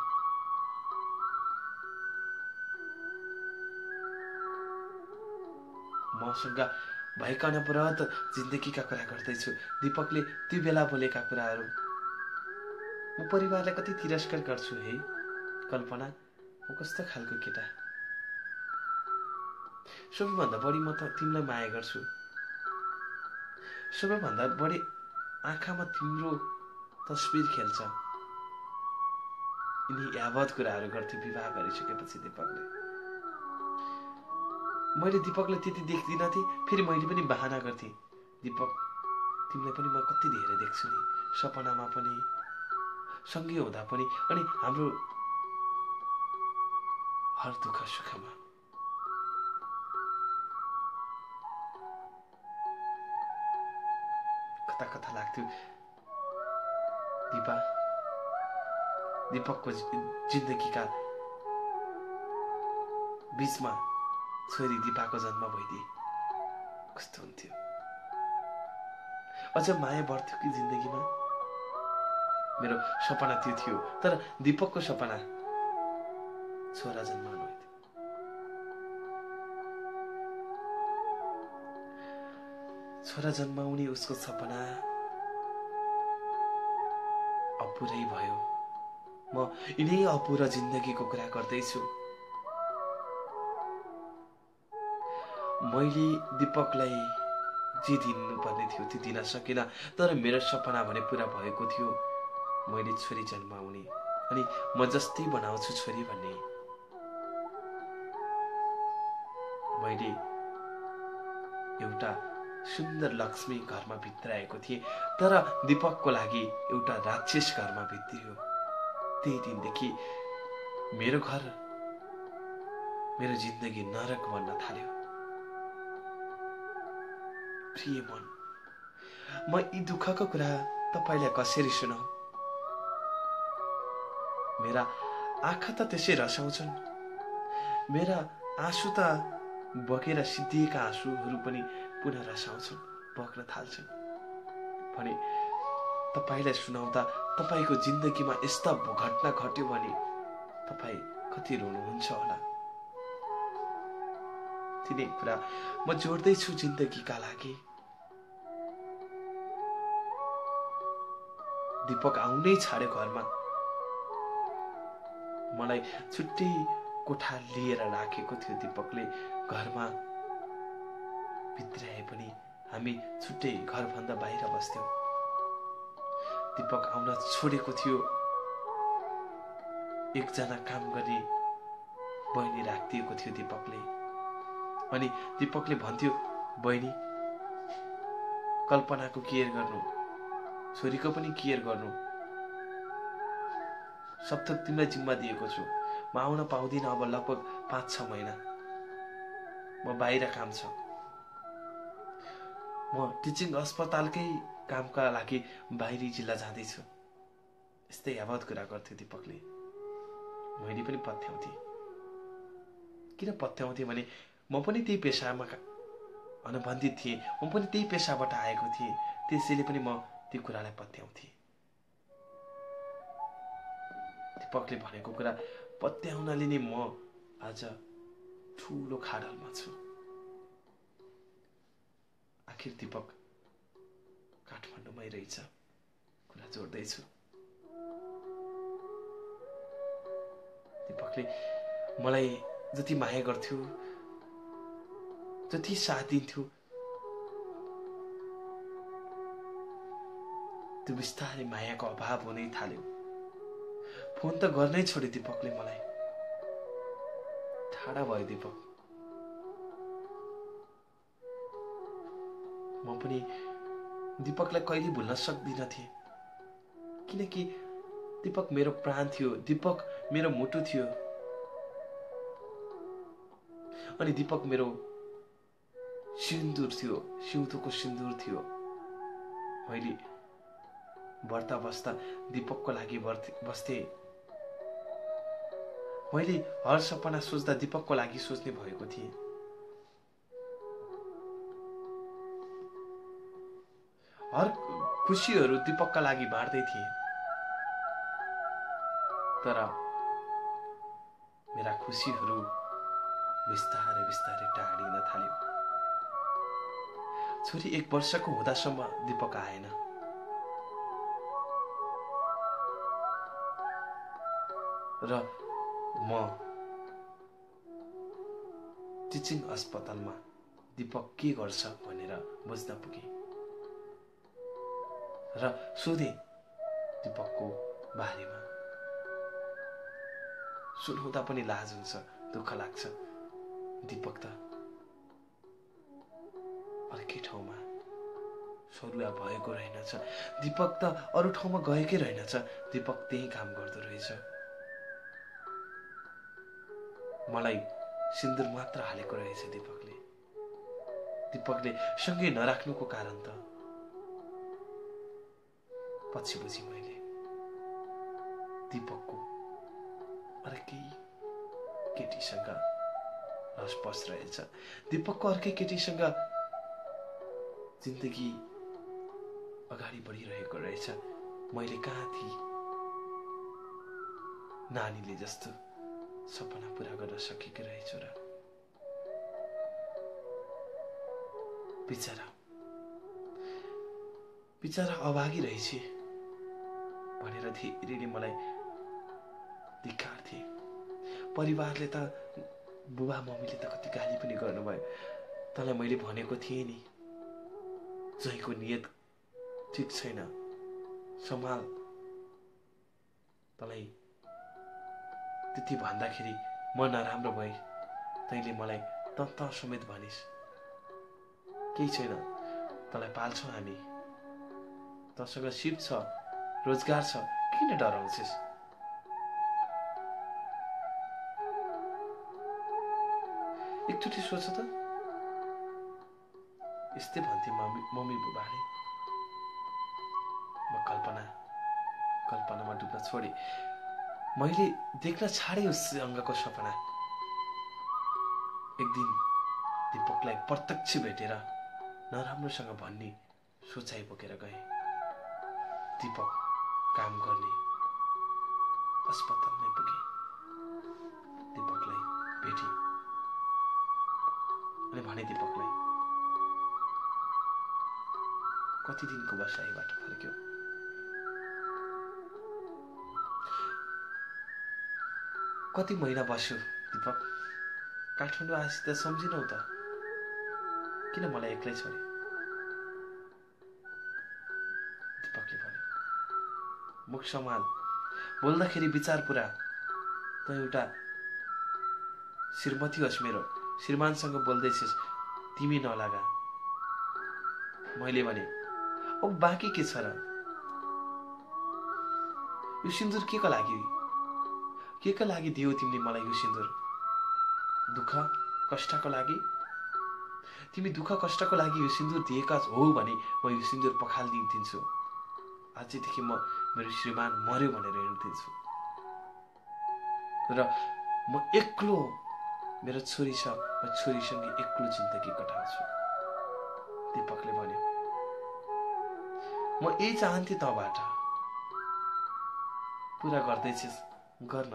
मसँग भएका अनवरत जिन्दगीका कुरा गर्दैछु। दीपकले त्यो बेला बोलेका कुराहरू। म परिवारलाई कति तिरस्कार गर्छु है कल्पना। म कस्तो खालको केटा। सबैभन्दा बढी म त तिमीलाई माया गर्छु। सबैभन्दा बढी आँखामा तिम्रो तस्बिर खेल्छ। यिनी यावत कुराहरू गर्थ्यो विवाह गरिसकेपछि दीपकले। मैले दीपकलाई त्यति देख्दिनँ थिएँ। फेरि मैले पनि बहाना गर्थेँ, दीपक तिमीलाई पनि म कति धेरै देख्छु नि, सपनामा पनि, सँगै हुँदा पनि, अनि हाम्रो हर दुःख सुखमा। कता कता लाग्थ्यो दीपकको जिन्दगीका बीचमा छोरी दिपाको जन्म भइदिए कस्तो हुन्थ्यो। अझ माया बढ्थ्यो कि जिन्दगीमा। मेरो सपना त्यो थियो, तर दीपकको सपना छोरा जन्माउनु थियो। छोरा जन्माउने उसको सपना अपुरै भयो। म यिनै अपुरा जिन्दगीको कुरा गर्दैछु। मैले दीपकलाई जे दिनुपर्ने थियो त्यो दिन सकिन, तर मेरो सपना भने पुरा भएको थियो। मैले छोरी जन्माउने अनि म जस्तै बनाउँछु छोरी भन्ने। मैले एउटा सुन्दर लक्ष्मी घरमा भित्राएको थिएँ, तर दीपकको लागि एउटा राक्षस घरमा भित्रियो। त्यही दिनदेखि मेरो घर, मेरो जिन्दगी नरक बन्न थाल्यो। प्रिय मन, म यी दुःखको कुरा तपाईलाई कसरी सुनाऊ? मेरा आँखा त त्यसै रसाउँछन्, मेरा आँसु त बगेर सिद्धिएका आँसुहरू पनि पुनः रसाउँछन्, बग्न थाल्छन् भने तपाईलाई सुनाउँदा तपाईको जिन्दगीमा यस्ता घटना घट्यो भने तपाई कति रुनुहुन्छ होला। तिनै कुरा म जोड्दैछु जिन्दगीका लागि। दीपक आउनै छाड्यो घरमा। मलाई छुट्टै कोठा लिएर राखेको थियो दीपकले। घरमा भित्राए पनि हामी छुट्टै घरभन्दा बाहिर बस्थ्यौं। दीपक आउन छोडेको थियो। एकजना काम गर्ने बहिनी राखिदिएको थियो दीपकले। अनि दीपकले भन्थ्यो, बहिनी कल्पनाको केयर गर्नु, छोरीको पनि केयर गर्नु, सब थोक तिमीलाई जिम्मा दिएको छु। म आउन पाउँदिन अब लगभग 5-6 महिना। म बाहिर काम छ। म टिचिङ अस्पतालकै कामका लागि बाहिरी जिल्ला जाँदैछु। यस्तै यावत कुरा गर्थ्यो दीपकले। मैले पनि पत्याउँथे। किन पत्याउँथे भने म पनि त्यही पेसामा अनुबन्धित थिएँ। म पनि त्यही पेसाबाट आएको थिएँ। त्यसैले पनि म ती कुरालाई पत्याउँथे। दीपकले भनेको कुरा पत्याउनाले नै म आज ठूलो खाडलमा छु। आखिर दीपक काठमाडौँमै रहेछ। कुरा जोड्दैछु। दीपकले मलाई जति माया गर्थ्यो, जति साथ दिन्थ्यो, त्यो बिस्तारै मायाको अभाव हुनै थाल्यो। फोन त गर्नै छोड्यो दीपकले मलाई। टाढा भयो दीपक। म पनि दीपकलाई कहिले भुल्न सक्दिन थिएँ, किनकि दीपक मेरो प्राण थियो। दीपक मेरो मुटु थियो। अनि दीपक मेरो सिन्दुर थियो, सिउँदोको सिन्दुर थियो। मैले बढ्ता बस्दा दीपकको लागि बस्थे। मैले हर सपना सोच्दा दीपकको लागि सोच्ने भएको थिएँ। हर खुसीहरू दीपकका लागि बाँड्दै थिएँ। तर मेरा खुसीहरू बिस्तारै बिस्तारै टाढिन थाल्यो। छोरी 1 वर्षको हुँदासम्म दीपक आएन। र म टिचिङ अस्पतालमा दीपक के गर्छ भनेर बुझ्न पुगेँ र सोधे दीपकको बारेमा। सुनाउँदा पनि लाज हुन्छ, दुःख लाग्छ। दीपक त अर्कै ठाउँमा सरुवा भएको रहेनछ। दीपक त अरू ठाउँमा गएकै रहेनछ। दीपक त्यही काम गर्दो रहेछ। मलाई सिन्दुर मात्र हालेको रहेछ दीपकले। दीपकले सँगै नराख्नुको कारण त पछि बुझी मैले। दीपकको अर्कै केटीसँग रसपस रहेछ। दीपकको अर्कै केटीसँग जिन्दगी अगाडि बढिरहेको रहेछ। मैले कहाँ थिएँ? नानीले जस्तो सपना पूरा गर्न सकेको रहेछु र बिचारा अभागी रहेछ भनेर धेरैले मलाई धिक्कार थिए। परिवारले त बुबा मम्मीले त कति गाली पनि गर्नुभयो। तँलाई मैले भनेको थिएँ नि, जहीको नियत ठिक छैन, सम्हाल। तँलाई त्यति भन्दाखेरि म नराम्रो भए तैँले मलाई त समेत भनिस्। केही छैन, तँलाई पाल्छौँ हामी, तँसँग सिप छ, रोजगार छ, किन डराउँछस्? एकचोटि सोच त, यस्तै भन्थे मम्मी बुबाले। म कल्पनामा डुब्न छोडे। मैले देख्न छाडे उसँगको सपना। एक दिन दीपकलाई प्रत्यक्ष भेटेर नराम्रोसँग भन्ने सोचाइ बोकेर गए। दीपक काम गर्ने अस्पतालमै पुगे। दीपकलाई भेटे अनि भने दीपकलाई, कति दिनको बसाइबाट फर्क्यो? कति महिना बस्यो दीपक? काठमाडौँ आएपछि त सम्झिनौ त, किन मलाई एक्लै छोडे? दीपकले भन्यो, मुख सम्हाल, बोल्दाखेरि विचार पुरा। त एउटा श्रीमती होस्, मेरो श्रीमानसँग बोल्दैछस्, तिमी नलागा। मैले भने, अब बाँकी के छ र? यो सिन्दुर के को लागि दियो तिमीले मलाई? यो सिन्दुर दुःख कष्टको लागि? तिमी दुःख कष्टको लागि यो सिन्दुर दिएका हो भने म यो सिन्दुर पखालिदिन्छु। आजदेखि म मेरो श्रीमान मर्यो भनेर हिँड्दिन्छु र म एक्लो, मेरो छोरी छ, म छोरीसँगै एक्लो जिन्दगी कटाउँछु। दीपकले भन्यो, म यही चाहन्थे तँबाट। पुरा गर्दैछस्, गर्न।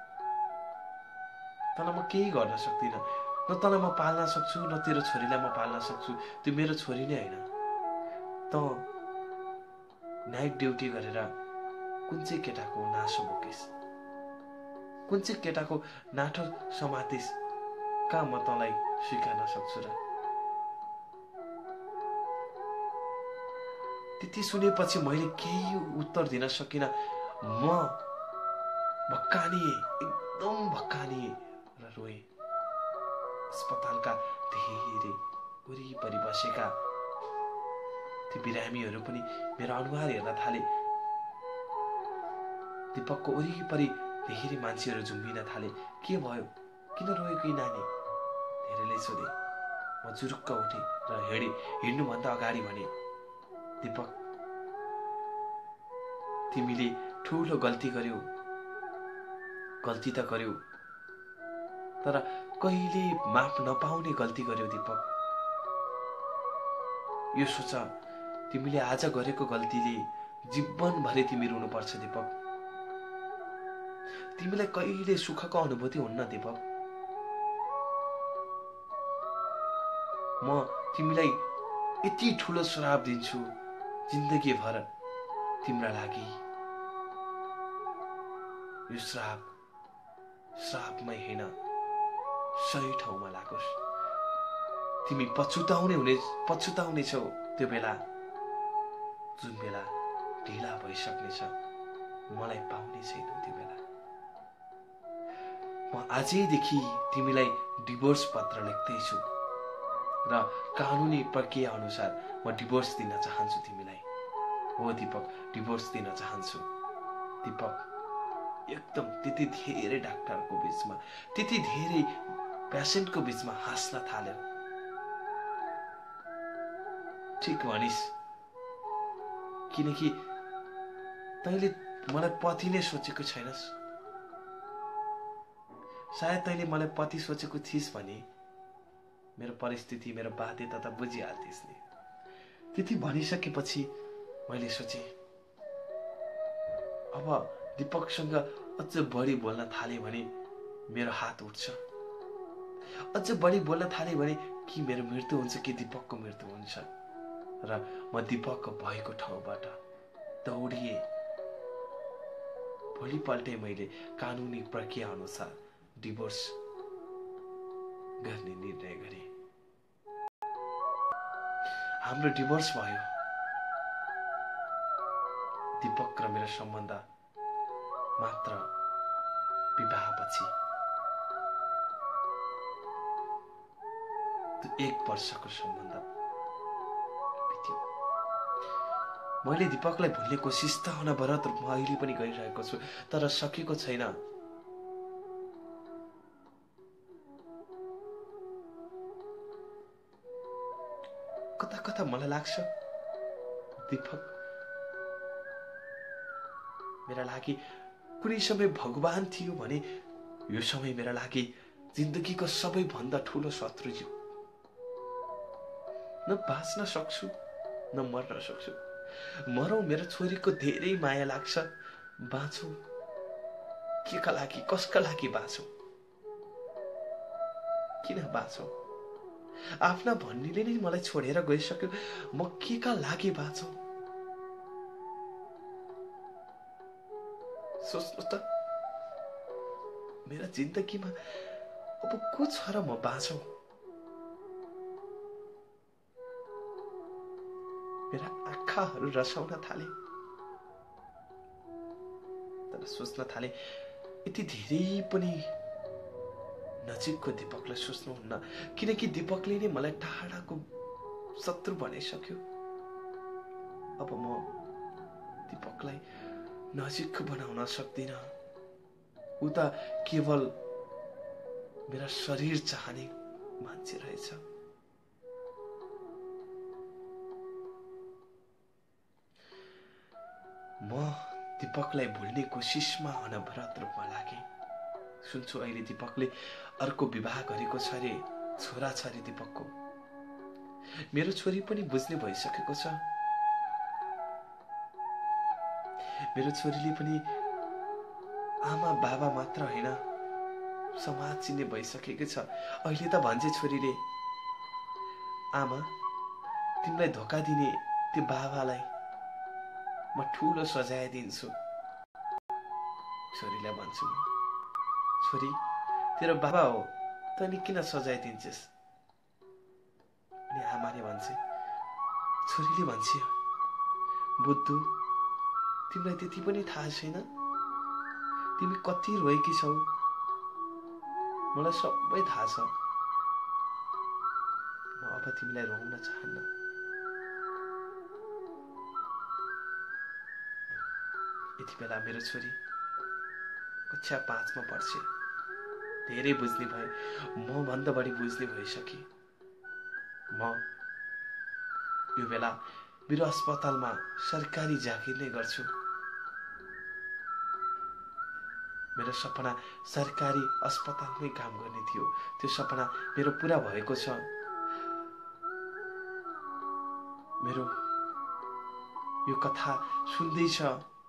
तँलाई म केही गर्न सक्दिनँ। न तँलाई म पाल्न सक्छु, न तेरो छोरीलाई म पाल्न सक्छु। त्यो मेरो छोरी नै होइन। त नाइट ड्युटी गरेर कुन चाहिँ केटाको नासो बोकिस्, कुन चाहिँ केटाको नाठो समातिस्, कहाँ म तँलाई स्वीकार्न सक्छु र? त्यति सुनेपछि मैले केही उत्तर दिन सकिनँ। म भक्कानिए, एकदम भक्कानिए र रोएँ। अस्पतालका धेरै वरिपरि बसेका ती बिरामीहरू पनि मेरो अनुहार हेर्न थाले। दीपकको वरिपरि धेरै मान्छेहरू झुम्बिन थाले। के भयो, किन रोएको नानी? धेरैले सोधे। म जुरुक्क उठेँ र हिँड्नुभन्दा अगाडि भने, दीपक, तिमीले ठुलो गल्ती गर्यौ। गल्ती त गर्यौ, तर कहिले माफ नपाउने गल्ती गर्यौ दीपक। यो सोच, तिमीले आज गरेको गल्तीले जीवनभरि तिमी रुनुपर्छ दीपक। तिमीलाई कहिले सुखको अनुभूति हुन्न दीपक। म तिमीलाई यति ठुलो श्राप दिन्छु जिन्दगी भर तिम्रा लागि। यो श्रापमै होइन, सही ठाउँमा लागोस्। तिमी पछुताउने छौ त्यो बेला, जुन बेला ढिला भइसक्नेछ, मलाई पाउने छैन त्यो बेला। म आजैदेखि तिमीलाई डिभोर्स पत्र लेख्दैछु र कानुनी प्रक्रिया अनुसार म डिभोर्स दिन चाहन्छु तिमीलाई। हो दीपक, डिभोर्स दिन चाहन्छु। दीपक एकदम त्यति धेरै डाक्टरको बीचमा, त्यति धेरै पेसेन्टको बीचमा हाँस्न थाल्यो। ठिक भनिस्, किनकि तैँले मलाई पति नै सोचेको छैनस्। सायद तैँले मलाई पति सोचेको थिइस् भने मेरो परिस्थिति, मेरो बाध्यता त बुझिहाल्थिस् नि। त्यति भनिसकेपछि मैले सोचेँ, अब दीपकसँग अझ बढी बोल्न थालेँ भने मेरो हात उठ्छ। अझ बढी बोल्न थाले भने कि मेरो मृत्यु हुन्छ कि दीपकको मृत्यु हुन्छ, र म दीपकको भएको ठाउँबाट दौडिए। भोलिपल्टै मैले कानुनी प्रक्रिया अनुसार डिभोर्स गर्ने निर्णय गरेँ। हाम्रो डिभोर्स भयो। दीपक र मेरो सम्बन्ध मात्र विवाहपछि 1 वर्षको सम्बन्ध बित्यो। मैले दीपकलाई भुल्ने कोसिस त अनवरत रूपमा अहिले पनि गरिरहेको छु, तर सकेको छैन। कता कता मलाई लाग्छ दीपक मेरा लागि कुनै समय भगवान थियो भने यो समय मेरा लागि जिन्दगीको सबैभन्दा ठूलो शत्रु थियो। न बाँच्न सक्छु न मर्न सक्छु। मरौँ, मेरो छोरीको धेरै माया लाग्छ। बाँचौँ, के का लागि, कसका लागि बाँचौँ? किन बाँचौँ? आफ्ना भन्नेले नै मलाई छोडेर गइसक्यो, म के का लागि बाँचौँ? सोच्नु त, मेरा जिन्दगीमा अब को छ र म बाँचौँ? मेरा आँखाहरू रसाउन थाले। तर सोच्न थाले, यति धेरै पनि नजिकको दीपकलाई सोच्नुहुन्न, किनकि दीपकले नै मलाई टाढाको शत्रु बनाइसक्यो। अब म दीपकलाई नजिकको बनाउन सक्दिन। ऊ त केवल मेरा शरीर चाहने मान्छे रहेछ। म दीपकलाई भुल्ने कोसिसमा अनवरत रूपमा लागे। सुन्छु अहिले दीपकले अर्को विवाह गरेको छ रे, छोरा छ रे दीपकको। मेरो छोरी पनि बुझ्ने भइसकेको छ। मेरो छोरीले पनि आमा बाबा मात्र होइन, समाज चिन्ने भइसकेको छ। अहिले त भन्छ छोरीले, आमा तिमीलाई धोका दिने त्यो बाबालाई म ठुलो सजाय दिन्छु। छोरीलाई भन्छु, छोरी तेरो बाबा हो, तैँले किन सजाय दिन्छस्? अनि आमाले भन्छ, छोरीले भन्छ, बुद्धु तिमीलाई त्यति पनि थाहा छैन? तिमी कति रोएकी छौ, मलाई सबै थाहा छ। म अब तिमीलाई रोउन चाहन्न। यति बेला मेरो छोरी कक्षा 5 मा पढ्छ। धेरै बुझ्ने भए, म भन्दा बढी बुझ्ने भइसके। म यो बेला मेरो अस्पतालमा सरकारी जागिर नै गर्छु। मेरो सपना सरकारी अस्पतालमै काम गर्ने थियो। त्यो सपना मेरो पूरा भएको छ। मेरो यो कथा सुन्दैछ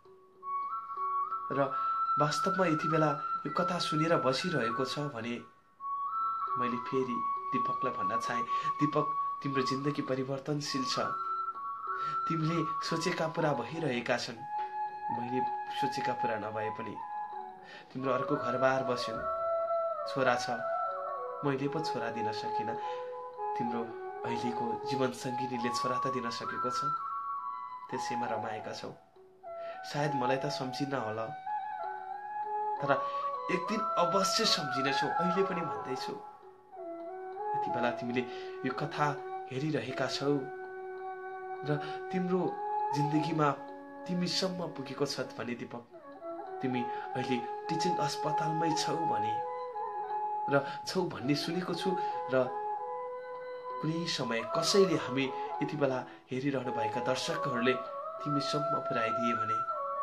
र वास्तवमा यति बेला यो कथा सुनेर बसिरहेको छ भने मैले फेरि दीपकलाई भन्न चाहे, दीपक तिम्रो जिन्दगी परिवर्तनशील छ। तिमीले सोचेका पूरा भइरहेका छन्। मैले सोचेका पूरा नभए पनि तिम्रो अर्को घरबार बस्यो, छोरा छ। मैले पो छोरा दिन सकिनँ। तिम्रो अहिलेको जीवनसङ्गिनीले छोरा त दिन सकेको छ। त्यसैमा रमाएका छौ। सायद मलाई त सम्झिन होला, तर एक दिन अवश्य सम्झिनेछौ। अहिले पनि भन्दैछु, यति बेला तिमीले यो कथा हेरिरहेका छौ र तिम्रो जिन्दगीमा तिमीसम्म पुगेको छ भने दीपक, तिमी अहिले टिचिङ अस्पतालमै छौ भने र छौ भन्ने सुनेको छु, र कुनै समय कसैले हामी यति बेला हेरिरहनु भएका दर्शकहरूले तिमीसम्म पुर्याइदिए भने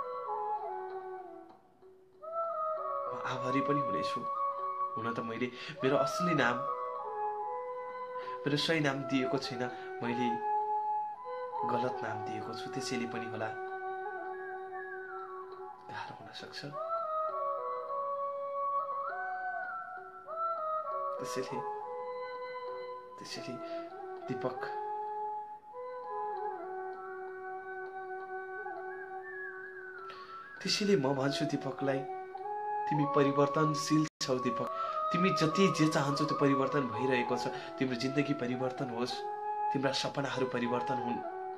म आभारी पनि हुनेछु। हुन त मैले मेरो असली नाम, मेरो सही नाम दिएको छैन, मैले गलत नाम दिएको छु। त्यसैले पनि होला गाह्रो हुन सक्छ। त्यसैले दीपक त्यसैले म भन्छु दीपकलाई, तिमी परिवर्तनशील छौ दीपक। तिमी जति जे चाहन्छौ त्यो परिवर्तन भइरहेको छ। तिम्रो जिन्दगी परिवर्तन होस्, तिम्रा सपनाहरू परिवर्तन हुन्,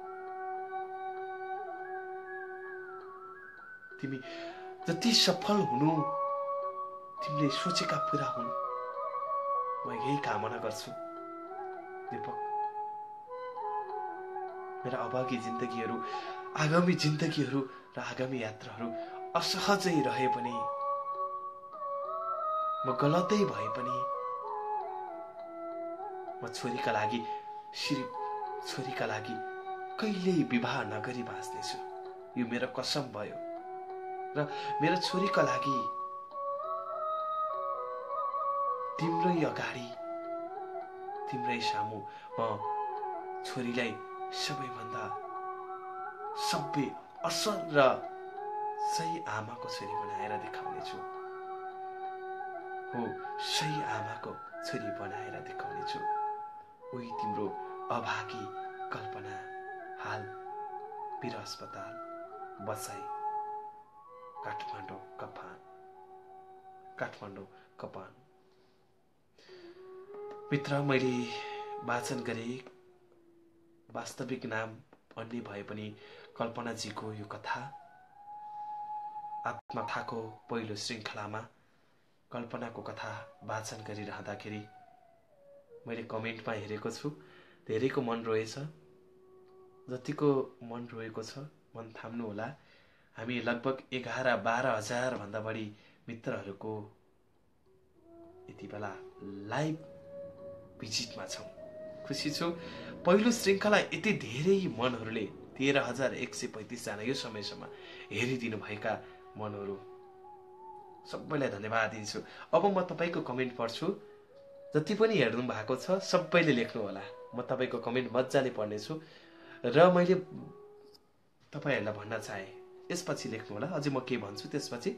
तिमी जति सफल हुनु तिमीले सोचेका पूरा हुन्, म यही कामना गर्छु दीपक। मेरा अभागी जिन्दगीहरू, आगामी जिन्दगीहरू र आगामी यात्राहरू असहजै रहे पनि, म गलतै भए पनि, म छोरीका लागि, सिर्फ छोरीका लागि कहिल्यै विवाह नगरी बाँच्नेछु। यो मेरो कसम भयो। र मेरो छोरीका लागि तिम्रै अगाडि, तिम्रै सामु म छोरीलाई सबैभन्दा सभ्य, असल र सही आमाको छोरी बनाएर देखाउनेछु। हो, सही आमाको छोरी बनाएर देखाउनेछु। उही तिम्रो अभागी कल्पना हाल वीर अस्पताल बसाई काठमाडौँ कपान। मित्र, मैले वाचन गरे वास्तविक नाम अन्य भए पनि कल्पनाजीको यो कथा आत्मकथाको पहिलो श्रृङ्खलामा कल्पनाको कथा वाचन गरिरहँदाखेरि मैले कमेन्टमा हेरेको छु, धेरैको मन रोएछ। जतिको मन रोएको छ मन थाम्नु होला। हामी लगभग 11-12 हजार भन्दा बढी मित्रहरूको यति बेला लाइभ भिजिटमा छौँ। खुसी छु। पहिलो श्रृङ्खला यति धेरै मनहरूले 13,135 जना यो समयसम्म हेरिदिनु भएका मनहरू सबैलाई धन्यवाद दिन्छु। अब म तपाईँको कमेन्ट पढ्छु। जति पनि हेर्नु भएको छ सबैले लेख्नु होला। म तपाईँको कमेन्ट मजाले पढ्नेछु र मैले तपाईँहरूलाई भन्न चाहे यसपछि लेख्नु होला। अझै म के भन्छु त्यसपछि।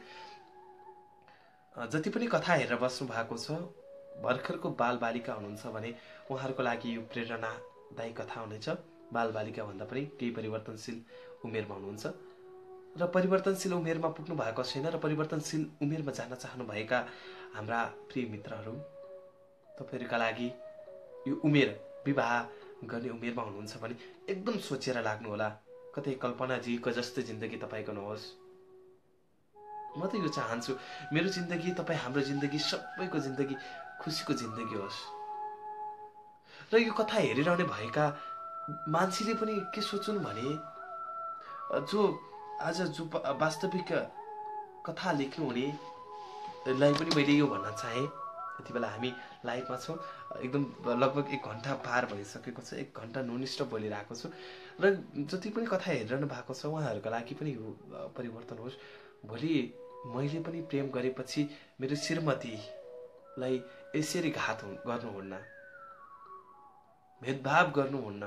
जति पनि कथा हेरेर बस्नु भएको छ, भर्खरको बालबालिका हुनुहुन्छ भने उहाँहरूको लागि यो प्रेरणादायी कथा हुनेछ। बालबालिका भन्दा पनि केही परिवर्तनशील उमेरमा हुनुहुन्छ र परिवर्तनशील उमेरमा पुग्नु भएको छैन र परिवर्तनशील उमेरमा जान चाहनुभएका हाम्रा प्रिय मित्रहरू, तपाईँहरूका लागि यो उमेर विवाह गर्ने उमेरमा हुनुहुन्छ भने एकदम सोचेर लाग्नु होला। कतै कल्पनाजीको जस्तो जिन्दगी तपाईँको नहोस्। म त यो चाहन्छु मेरो जिन्दगी, तपाईँ हाम्रो जिन्दगी, सबैको जिन्दगी खुसीको जिन्दगी होस्। र यो कथा हेरिरहने भएका मान्छेले पनि के सोचुन् भने जो वास्तविक कथा लेख्नु हुनेलाई पनि मैले यो भन्न चाहे। यति बेला हामी लाइभमा छौँ, एकदम लगभग 1 घन्टा पार भइसकेको छ। 1 घन्टा ननस्टप बोलिरहेको छु र जति पनि कथा हेरिरहनु भएको छ उहाँहरूको लागि पनि यो परिवर्तन होस्। भोलि मैले पनि प्रेम गरेपछि मेरो श्रीमतीलाई यसरी घात गर्नुहुन्न, भेदभाव गर्नुहुन्न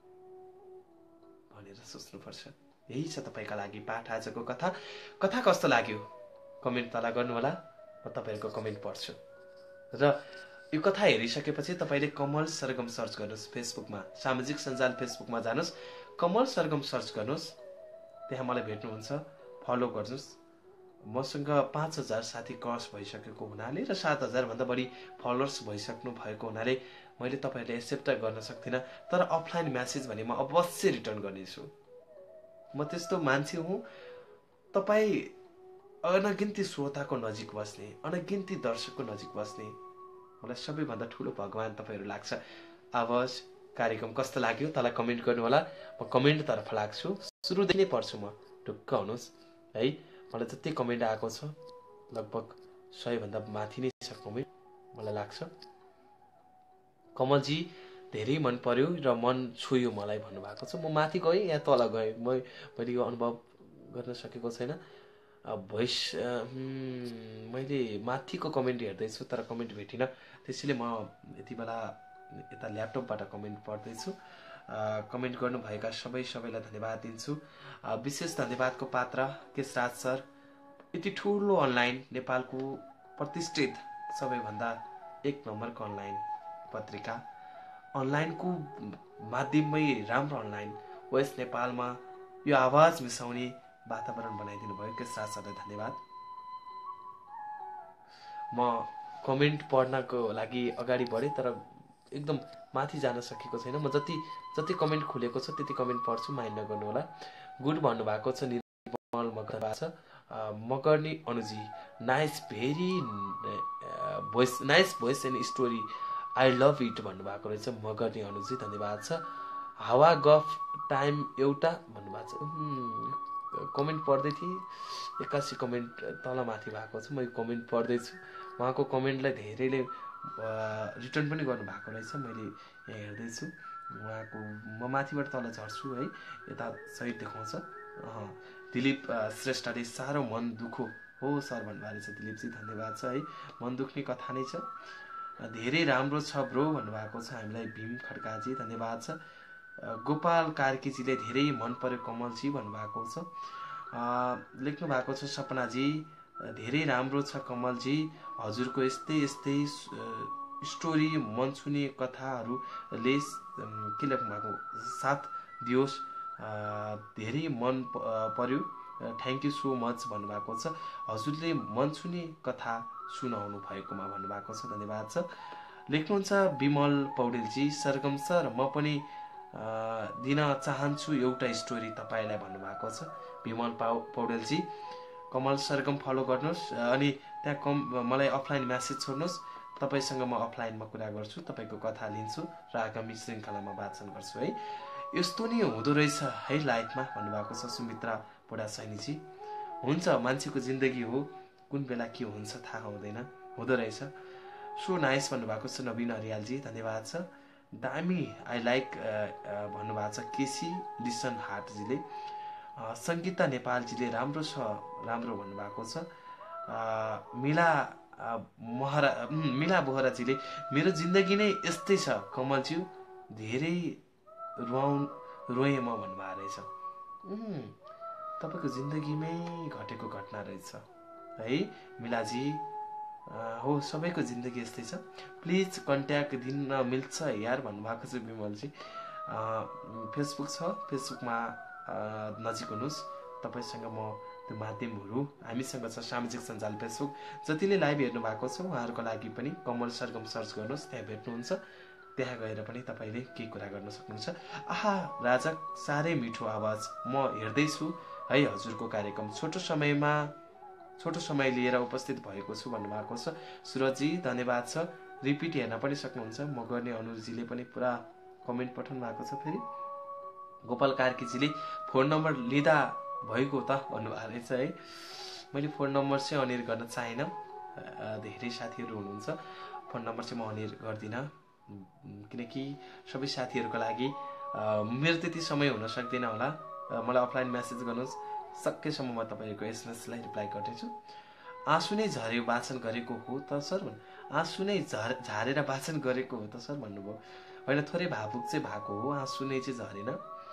भनेर सोच्नुपर्छ। यही छ तपाईँका लागि पाठ आजको कथा। कथा कस्तो लाग्यो कमेन्ट तल गर्नुहोला। म तपाईँहरूको कमेन्ट पढ्छु र यो कथा हेरिसकेपछि तपाईँले कमल सरगम सर्च गर्नुहोस्। फेसबुकमा, सामाजिक सञ्जाल फेसबुकमा जानुहोस्, कमल सरगम सर्च गर्नुहोस्। त्यहाँ मलाई भेट्नुहुन्छ, फलो गर्नुहोस्। मसँग 5,000 साथी क्रस भइसकेको हुनाले र 7,000 भन्दा बढी फलोअर्स भइसक्नु भएको हुनाले मैले तपाईँहरूले एक्सेप्ट गर्न सक्दिनँ। तर अफलाइन म्यासेज भने म अवश्य रिटर्न गर्नेछु। म त्यस्तो मान्छे हुँ। तपाईँ अनगिन्ती श्रोताको नजिक बस्ने, अनगिन्ती दर्शकको नजिक बस्ने मलाई सबैभन्दा ठुलो भगवान तपाईँहरू लाग्छ। आवाज कार्यक्रम कस्तो लाग्यो तल कमेन्ट गर्नुहोला। म कमेन्ट तर्फ लाग्छु, सुरुदेखि नै पढ्छु। म ढुक्क हुनुहोस् है। मलाई जति कमेन्ट आएको छ लगभग 100 भन्दा माथि नै छ कमेन्ट मलाई लाग्छ। कमलजी धेरै मन पर्यो र मन छुयो मलाई भन्नुभएको छ। म माथि गएँ या तल गएँ मैले यो अनुभव गर्न सकेको छैन। भोइस मैले माथिको कमेन्ट हेर्दैछु तर कमेन्ट भेटिनँ। त्यसैले म यति बेला यता ल्यापटपबाट कमेन्ट पढ्दैछु। कमेन्ट गर्नुभएका सबैलाई धन्यवाद दिन्छु। विशेष धन्यवादको पात्र केशराज सर, यति ठुलो अनलाइन नेपालको प्रतिष्ठित सबैभन्दा एक नम्बरको अनलाइन पत्रिका, अनलाइनको माध्यममै राम्रो अनलाइन वेस्ट नेपालमा यो आवाज मिसाउने वातावरण बनाइदिनु भयो। केशराज सरलाई धन्यवाद। म कमेन्ट पढ्नको लागि अगाडि बढेँ तर एकदम माथि जान सकेको छैन। म जति कमेन्ट खुलेको छ त्यति कमेन्ट पढ्छु, माइन्ड नगर्नु होला। गुड भन्नुभएको छ निर्मल मगर भएको छ। मगर्नी अनुजी nice very nice voice and story I love it भन्नुभएको रहेछ मगर्नी अनुजी, धन्यवाद छ। हावा गफ टाइम एउटा भन्नुभएको छ। कमेन्ट पढ्दै थिएँ, 81 कमेन्ट तलमाथि भएको छ। म कमेन्ट पढ्दैछु, उहाँको कमेन्टलाई धेरैले रिटर्न पनि गर्नुभएको रहेछ। मैले यहाँ हेर्दैछु उहाँको, म माथिबाट तल झर्छु है, यता सही देखाउँछ। दिलीप श्रेष्ठले साह्रो मन दुखो हो सर भन्नुभएको छ दिलीपजी, धन्यवाद छ है। मन दुख्ने कथा नै छ, धेरै राम्रो छ ब्रो भन्नुभएको छ हामीलाई भीम खड्काजी, धन्यवाद छ। गोपाल कार्कीजीले धेरै मन पर्यो कमलजी भन्नुभएको छ। लेख्नु भएको छ सपनाजी, धेरै राम्रो छ कमलजी, हजुरको यस्तै यस्तै स्टोरी मन छुने कथाहरूले के लेख्नु भएको साथ दियोस्, धेरै मन पर्यो, थ्याङ्क यू सो मच भन्नुभएको छ। हजुरले मन छुने कथा सुनाउनु भएकोमा भन्नुभएको छ, धन्यवाद छ। लेख्नुहुन्छ विमल पौडेलजी, सरगम सर म पनि दिन चाहन्छु एउटा स्टोरी तपाईँलाई भन्नुभएको छ विमल पौडेलजी। कमल सरगम फलो गर्नुहोस् अनि त्यहाँ मलाई अफलाइन म्यासेज छोड्नुहोस्, तपाईँसँग म अफलाइनमा कुरा गर्छु, तपाईँको कथा लिन्छु र आगामी श्रृङ्खलामा वाचन गर्छु है। यस्तो नि हुँदो रहेछ है लाइफमा भन्नुभएको छ सुमित्रा पोडा सैनीजी। हुन्छ, मान्छेको जिन्दगी हो, कुन बेला के हुन्छ थाहा हुँदैन, हुँदो रहेछ। सो नाइस भन्नुभएको छ नवीन हरियालजी, धन्यवाद छ। दामी आई लाइक भन्नुभएको छ केसी लिसन हाटजीले। सङ्गीता नेपालजीले राम्रो छ राम्रो भन्नुभएको छ। मिला बोहराजीले मेरो जिन्दगी नै यस्तै छ कमलज्यू, धेरै रोएँ म भन्नुभएको रहेछ। तपाईँको जिन्दगीमै घटेको घटना रहेछ है मिलाजी। हो, सबैको जिन्दगी यस्तै छ। प्लिज कन्ट्याक्ट दिन मिल्छ यार भन्नुभएको छ विमलजी। फेसबुक छ, फेसबुकमा नजिक हुनुहोस्, तपाईँसँग म त्यो माध्यमहरू हामीसँग छ, सामाजिक सञ्जाल फेसबुक। जतिले लाइभ हेर्नु भएको छ उहाँहरूको लागि पनि कमल सरगम सर्च गर्नुहोस्, त्यहाँ भेट्नुहुन्छ। त्यहाँ गएर पनि तपाईँले केही कुरा गर्न सक्नुहुन्छ। आहा राजा, साह्रै मिठो आवाज, म हेर्दैछु है हजुरको कार्यक्रम, छोटो समय लिएर उपस्थित भएको छु भन्नुभएको छ सुरजी, धन्यवाद छ। रिपिट हेर्न पनि सक्नुहुन्छ। म गर्ने अनुजीले पनि पुरा कमेन्ट पठाउनु भएको छ। फेरि गोपाल कार्कीजीले फोन नम्बर लिँदा भएको त भन्नुभएको रहेछ है। मैले फोन नम्बर चाहिँ अनिर गर्न चाहिनँ, धेरै साथीहरू हुनुहुन्छ, फोन नम्बर चाहिँ म अनिर गर्दिनँ किनकि सबै साथीहरूको लागि मेरो त्यति समय हुन सक्दैन होला। मलाई अफलाइन म्यासेज गर्नुहोस्, सकेसम्म म तपाईँहरूको एसएमएसलाई रिप्लाई गर्नेछु। आँसु नै झरे वाचन गरेको हो त सर, आँसु नै झारेर वाचन गरेको हो त सर भन्नुभयो। होइन, थोरै भावुक चाहिँ भएको हो, आँसु नै चाहिँ झरेन।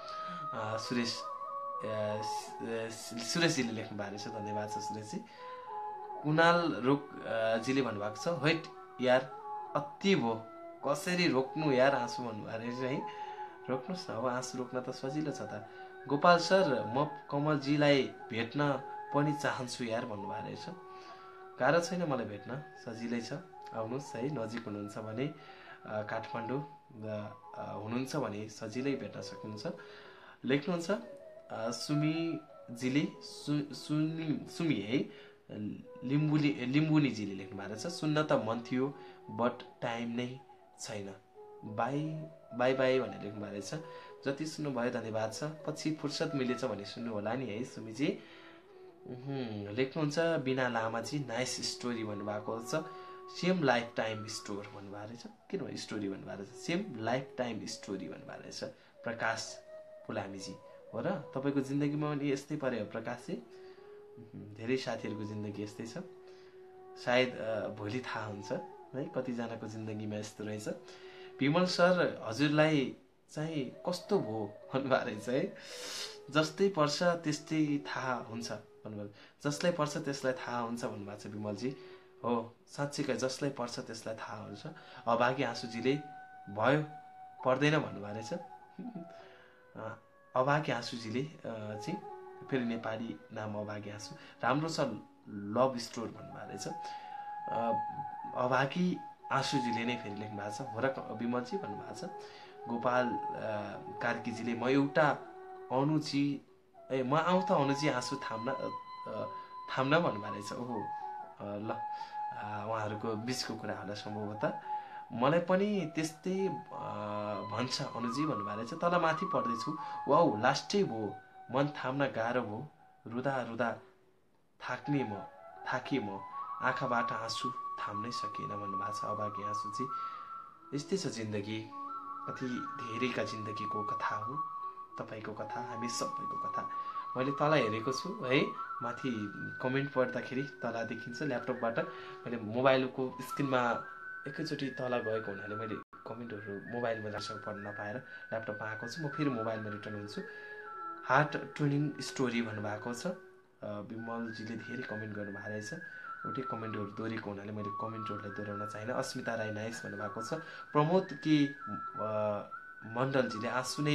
सुरेशजीले लेख्नु भएको रहेछ, धन्यवाद छ सुरेशजी। कुणाल रोकजीले भन्नुभएको छ हैट यार अति भयो, कसरी रोक्नु यार आँसु भन्नुभएको रहेछ है। रोक्नुहोस् न, अब आँसु रोक्न त सजिलो छ त। गोपाल सर म कमलजीलाई भेट्न पनि चाहन्छु यार भन्नुभएको रहेछ। गाह्रो छैन मलाई भेट्न, सजिलै छ, आउनुहोस् है। नजिक हुनुहुन्छ भने काठमाडौँ हुनुहुन्छ भने सजिलै भेट्न सक्नुहुन्छ। लेख्नुहुन्छ सुमीजीले, सुमी है लिम्बुनीजीले लेख्नु भएको छ। सुन्न त मन थियो बट टाइम नै छैन, बाई बाई बाई भनेर लेख्नु भएको रहेछ। जति सुन्नुभयो धन्यवाद छ, पछि फुर्सद मिलेछ भने सुन्नु होला नि है सुमीजी। लेख्नुहुन्छ बिना लामाजी, नाइस स्टोरी भन्नुभएको छ। सेम लाइफ टाइम स्टोर भन्नुभएको रहेछ, किन स्टोरी भन्नुभएको रहेछ, सेम लाइफ टाइम स्टोरी भन्नुभएको रहेछ प्रकाश पुलामीजी। हो र, तपाईँको जिन्दगीमा पनि यस्तै पऱ्यो हो प्रकाशजी। धेरै साथीहरूको जिन्दगी यस्तै छ, सायद भोलि थाहा हुन्छ है कतिजनाको जिन्दगीमा यस्तो रहेछ। विमल सर हजुरलाई चाहिँ कस्तो भयो भन्नुभएको रहेछ है। जस्तै पर्छ त्यस्तै थाहा हुन्छ भन्नुभयो, जसलाई पर्छ त्यसलाई थाहा हुन्छ भन्नुभएको छ विमलजी। हो साँच्चीकै जसलाई पर्छ त्यसलाई थाहा हुन्छ। अभागी आँसुजीले भयो पर्दैन भन्नुभएको रहेछ। अभागी आँसुजीले चाहिँ फेरि नेपाली नाम अभागी आँसु राम्रो छ लभ स्टोर भन्नुभएको रहेछ। अभागी आँसुजीले नै फेरि लेख्नु भएको छ हो र विमलजी भन्नुभएको छ। गोपाल कार्कीजीले म एउटा अनुजी म आउँ त अनुजी आँसु थाम्न भन्नुभएको रहेछ। ओहो ल उहाँहरूको बिचको कुरा होला सम्भवतः। मलाई पनि त्यस्तै भन्छ अनुजी भन्नुभएको रहेछ। तल माथि पढ्दैछु वाउ लास्टै भयो मन थाम्न गाह्रो भयो रुदा रुदा थाकेँ म आँखाबाट आँसु थाम्नै सकिएन भन्नुभएको छ अभागी आँसुजी। यस्तै छ जिन्दगी, कति धेरैका जिन्दगीको कथा हो तपाईँको कथा हामी सबैको कथा। मैले तल हेरेको छु है माथि कमेन्ट पढ्दाखेरि तल देखिन्छ ल्यापटपबाट मैले मोबाइलको स्क्रिनमा एकैचोटि तल गएको हुनाले मैले कमेन्टहरू मोबाइलमा राम्रोसँग पढ्न नपाएर ल्यापटपमा आएको छु। म फेरि मोबाइलमा रिटर्न हुन्छु। हार्ट ट्युनिङ स्टोरी भन्नुभएको छ विमलजीले धेरै कमेन्ट गर्नुभएको रहेछ। एउटै कमेन्टहरू दोहोरेको हुनाले मैले कमेन्टहरूलाई दोहोऱ्याउन चाहिनँ। अस्मिता राई नाइस भन्नुभएको छ। प्रमोद के मण्डलजीले आँसु नै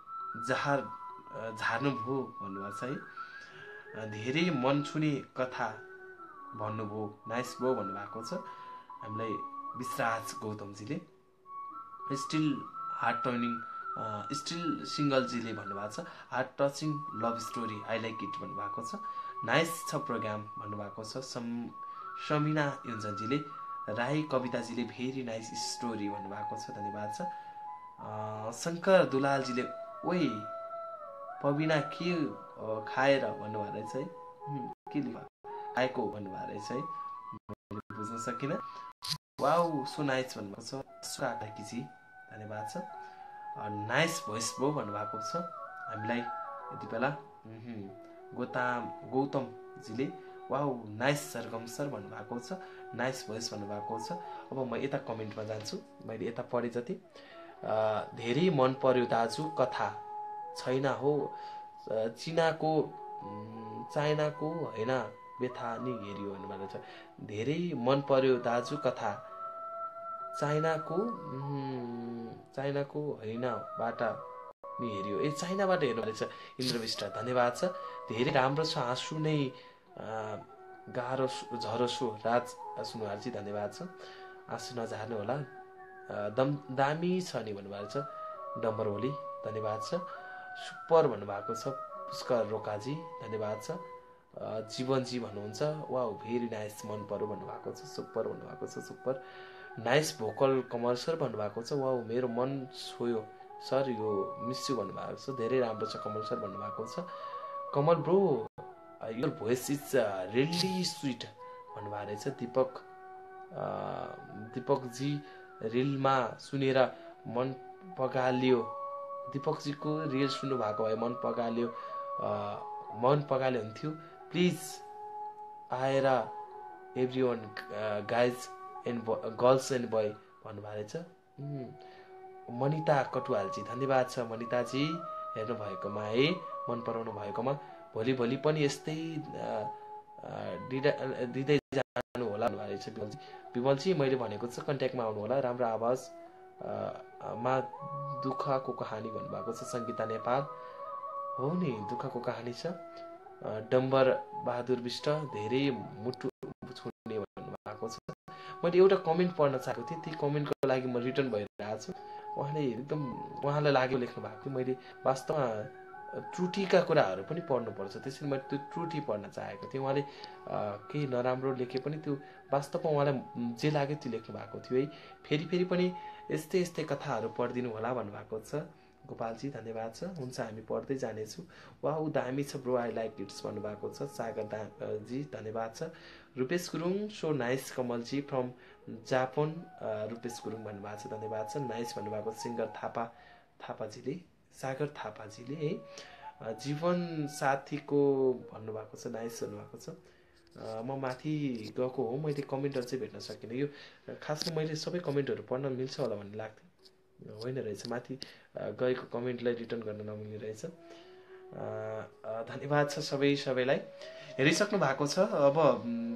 झार्नुभयो भन्नुभएको छ है। धेरै मन छुने कथा भन्नुभयो नाइस भयो भन्नुभएको छ हामीलाई विश्राज गौतमजीले। स्टिल हार्ट टर्निङ स्टिल सिङ्गलजीले भन्नुभएको छ heart touching love story I like it भन्नुभएको छ। नाइस छ प्रोग्राम भन्नुभएको छ समिना युन्जनजीले। राई कविताजीले भेरी नाइस स्टोरी भन्नुभएको छ धन्यवाद छ। शङ्कर दुलालजीले ओइ पविना के खाएर भन्नुभएको रहेछ है के खाएको भन्नुभएको रहेछ है बुझ्न सकिनँ। वाउ सो नाइस भन्नुभएको छ सुकाकीजी धन्यवाद छ। नाइस भोइस भयो भन्नुभएको छ हामीलाई यति बेला गौतमजीले। वाउ नाइस सरगम सर भन्नुभएको छ नाइस भोइस भन्नुभएको छ। अब म यता कमेन्टमा जान्छु। मैले यता पढे जति धेरै मन पर्यो दाजु कथा छैन हो चाइनाको होइन व्यथा नि हेरियो भन्नुभएको छ। धेरै मन पर्यो दाजु कथा चाइनाको होइनबाट नि हेरियो ए चाइनाबाट हेर्नु रहेछ इन्द्र विष्ट धन्यवाद छ। धेरै राम्रो छ आँसु नै गाह्रो झरोसो राज सुनुवारजी धन्यवाद छ। आँसु नझार्नु होला दामी छ नि भन्नुभएको छ डम्बर होली धन्यवाद छ। सुपर भन्नुभएको छ पुष्कर रोकाजी धन्यवाद छ। जीवनजी भन्नुहुन्छ वाउ भेरी नाइस मन पर्यो भन्नुभएको छ सुपर भन्नुभएको छ super. Nice vocal Kamal sir भन्नुभएको छ वाउ मेरो मन छोयो सर यो मिस यु भन्नुभएको छ। धेरै राम्रो छ कमल सर भन्नुभएको छ। Kamal bro your voice is really sweet भन्नुभएको रहेछ। दिपकजी रिलमा सुनेर मन पगाल्यो। दिपकजीको रिल सुन्नु भएको भए मन पगाल्यो हुन्थ्यो। प्लिज आएर everyone guys and girls and boy भन्नुभएको रहेछ। मनिता कटुवालजी धन्यवाद छ मनिताजी हेर्नु भएकोमा है मन पराउनु भएकोमा। भोलि पनि यस्तै दिँदै जानु होला भन्नुभएको रहेछ विमलजी। मैले भनेको छ कन्ट्याक्टमा आउनु होला। राम्रो आवाज मा दुःखको कहानी भन्नुभएको छ सङ्गीता नेपाल। हो नि दुःखको कहानी छ। डम्बर बहादुर विष्ट धेरै मुटु छुने भन्नुभएको छ। मैले एउटा कमेन्ट पढ्न चाहेको थिएँ ती कमेन्टको लागि म रिटर्न भइरहेको छु। उहाँलाई लाग्यो लेख्नु भएको थियो। मैले वास्तवमा त्रुटिका कुराहरू पनि पढ्नुपर्छ त्यसैले मैले त्यो त्रुटि पढ्न चाहेको थिएँ। उहाँले केही नराम्रो लेखे पनि त्यो वास्तवमा उहाँलाई जे लाग्यो त्यो लेख्नु भएको थियो है। फेरि पनि यस्तै कथाहरू पढिदिनु होला भन्नुभएको छ गोपालजी धन्यवाद छ। हुन्छ हामी पढ्दै जानेछु। वाउ दामी छ ब्रो आई लाइक इट्स भन्नुभएको छ सागर जी धन्यवाद छ। रुपेश गुरुङ सो नाइस कमलजी फ्रम जापान रुपेश गुरुङ भन्नुभएको छ धन्यवाद छ। नाइस भन्नुभएको सिङ्गर थापाजीले सागर थापाजीले है। जीवन साथीको भन्नुभएको छ नाइस भन्नुभएको छ। म माथि गएको हो मैले कमेन्टहरू चाहिँ भेट्न सकिनँ। यो खासमा मैले सबै कमेन्टहरू पढ्न मिल्छ होला भन्ने लाग्थ्यो होइन रहेछ। माथि गएको कमेन्टलाई रिटर्न गर्न नमिल्ने रहेछ। धन्यवाद छ सबैलाई हेरिसक्नु भएको छ। अब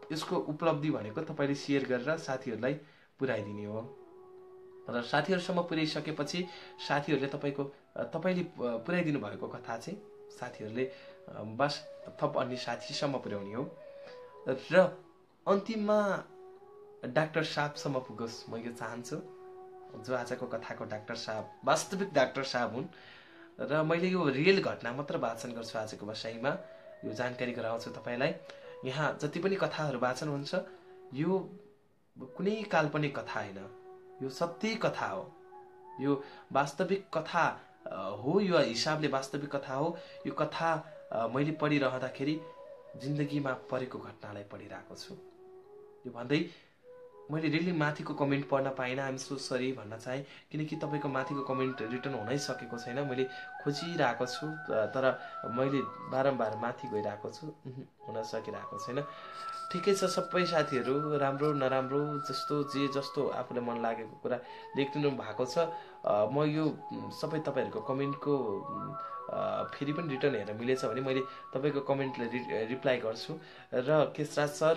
यसको उपलब्धि भनेको तपाईँले सेयर गरेर साथीहरूलाई पुर्याइदिने हो र साथीहरूसम्म पुर्याइसकेपछि साथीहरूले तपाईँले पुर्याइदिनु भएको कथा चाहिँ साथीहरूले बस थप अन्य साथीसम्म पुर्याउने हो र अन्तिममा डाक्टर साहबसम्म पुगोस् म यो चाहन्छु। जो आजको कथाको डाक्टर साहब वास्तविक डाक्टर साहब हुन् र मैले यो रियल घटना मात्र वाचन गर्छु आजको बसाइमा, यो जानकारी गराउँछु तपाईँलाई। यहाँ जति पनि कथाहरू वाचन हुन्छ यो कुनै काल्पनिक कथा होइन, यो सत्य कथा हो, यो वास्तविक कथा हो, यो हिसाबले वास्तविक कथा हो। यो कथा मैले पढिरहँदाखेरि जिन्दगीमा परेको घटनालाई पढिरहेको छु। यो भन्दै मैले रियली माथिको कमेन्ट पढ्न पाइनँ, आइएम सो सरी भन्न चाहेँ, किनकि तपाईँको माथिको कमेन्ट रिटर्न हुनै सकेको छैन। मैले खोजिरहेको छु तर मैले बारम्बार माथि गइरहेको छु, हुन सकिरहेको छैन। ठिकै छ, सबै साथीहरू राम्रो नराम्रो जस्तो आफूलाई मन लागेको कुरा लेखिदिनु भएको छ। म यो सबै तपाईँहरूको कमेन्टको फेरि पनि रिटर्न हेरेर मिलेछ भने मैले तपाईँको कमेन्टलाई रिप्लाई गर्छु। र केशराज सर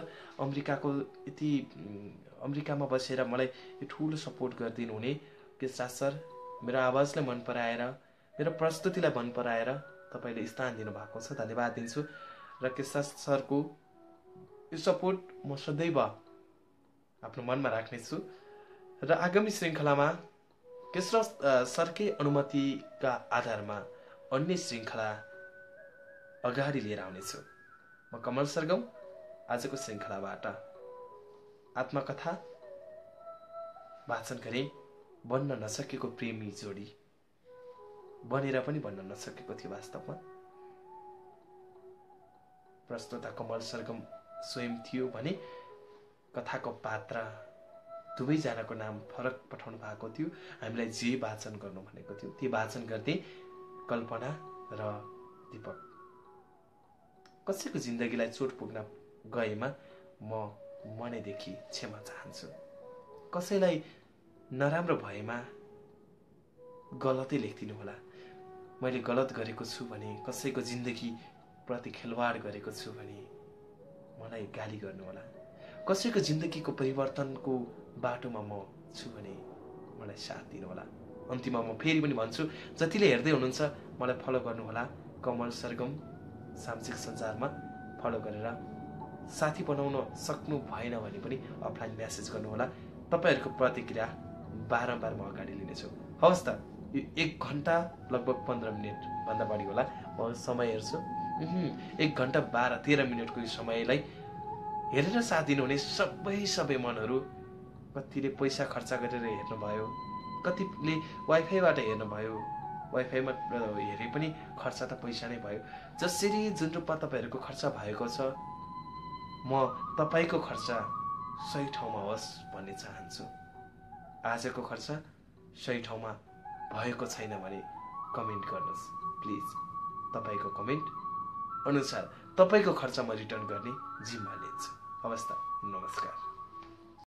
अमेरिकामा बसेर मलाई यो ठुलो सपोर्ट गरिदिनु हुने केशराज सर, मेरो आवाजलाई मन पराएर, मेरो प्रस्तुतिलाई मन पराएर तपाईँले स्थान दिनुभएको छ, धन्यवाद दिन्छु। र केशराज सरको यो सपोर्ट म सदैव आफ्नो मनमा राख्नेछु र आगामी श्रृङ्खलामा केशराज सरकै अनुमतिका आधारमा अन्य श्रृङ्खला अगाडि लिएर आउनेछु। म कमल सरगम आजको श्रृङ्खलाबाट आत्मकथा वाचन गरे। बन्न नसकेको प्रेमी जोडी बनेर पनि बन्न नसकेको थियो वास्तवमा। प्रस्तुता कमल सरगम स्वयं थियो भने कथाको पात्र दुवैजनाको नाम फरक पठाउनु भएको थियो। हामीलाई जे वाचन गर्नु भनेको थियो त्यो वाचन गर्दै कल्पना र दीपक। कसैको जिन्दगीलाई चोट पुग्न गएमा म मनैदेखि क्षमा चाहन्छु। कसैलाई नराम्रो भएमा गलतै लेखिदिनु होला। मैले गलत गरेको छु भने, कसैको जिन्दगी प्रति खेलवाड गरेको छु भने मलाई गाली गर्नु होला। कसैको जिन्दगीको परिवर्तनको बाटोमा म छु भने मलाई साथ दिनु होला। अन्तिममा म फेरि पनि भन्छु, जतिले हेर्दै हुनुहुन्छ मलाई फलो गर्नु होला। कमल सरगम सामाजिक सञ्जालमा फलो गरेर साथी बनाउन सक्नु भएन भने पनि अफलाइन मेसेज गर्नु होला। तपाईहरुको प्रतिक्रिया बारम्बार म अगाडि लिनेछु। हवस् त, यो 1 घण्टा लगभग 15 मिनेट भन्दा बढी होला। म समय हेर्छु, 1 घण्टा 12-13 मिनेटको यो समयलाई हेरेर साथ दिनुहुने सबै मनहरू, कतिले पैसा खर्च गरेर हेर्नुभयो, कतिले वाइफाईबाट हेर्नुभयो, वाइफाईमा हेरे पनि खर्च त पैसा नै भयो। जसरी जुन रूपमा तपाईहरुको खर्च भएको छ, म तपाईको खर्च सही ठाउँमा होस् भन्ने चाहन्छु। आजको खर्च सही ठाउँमा भएको छैन भने कमेन्ट गर्नुहोस् प्लिज। तपाईको कमेन्ट अनुसार तपाईको खर्च म रिटर्न गर्ने जिम्मा लिन्छु। हवस् त, नमस्कार।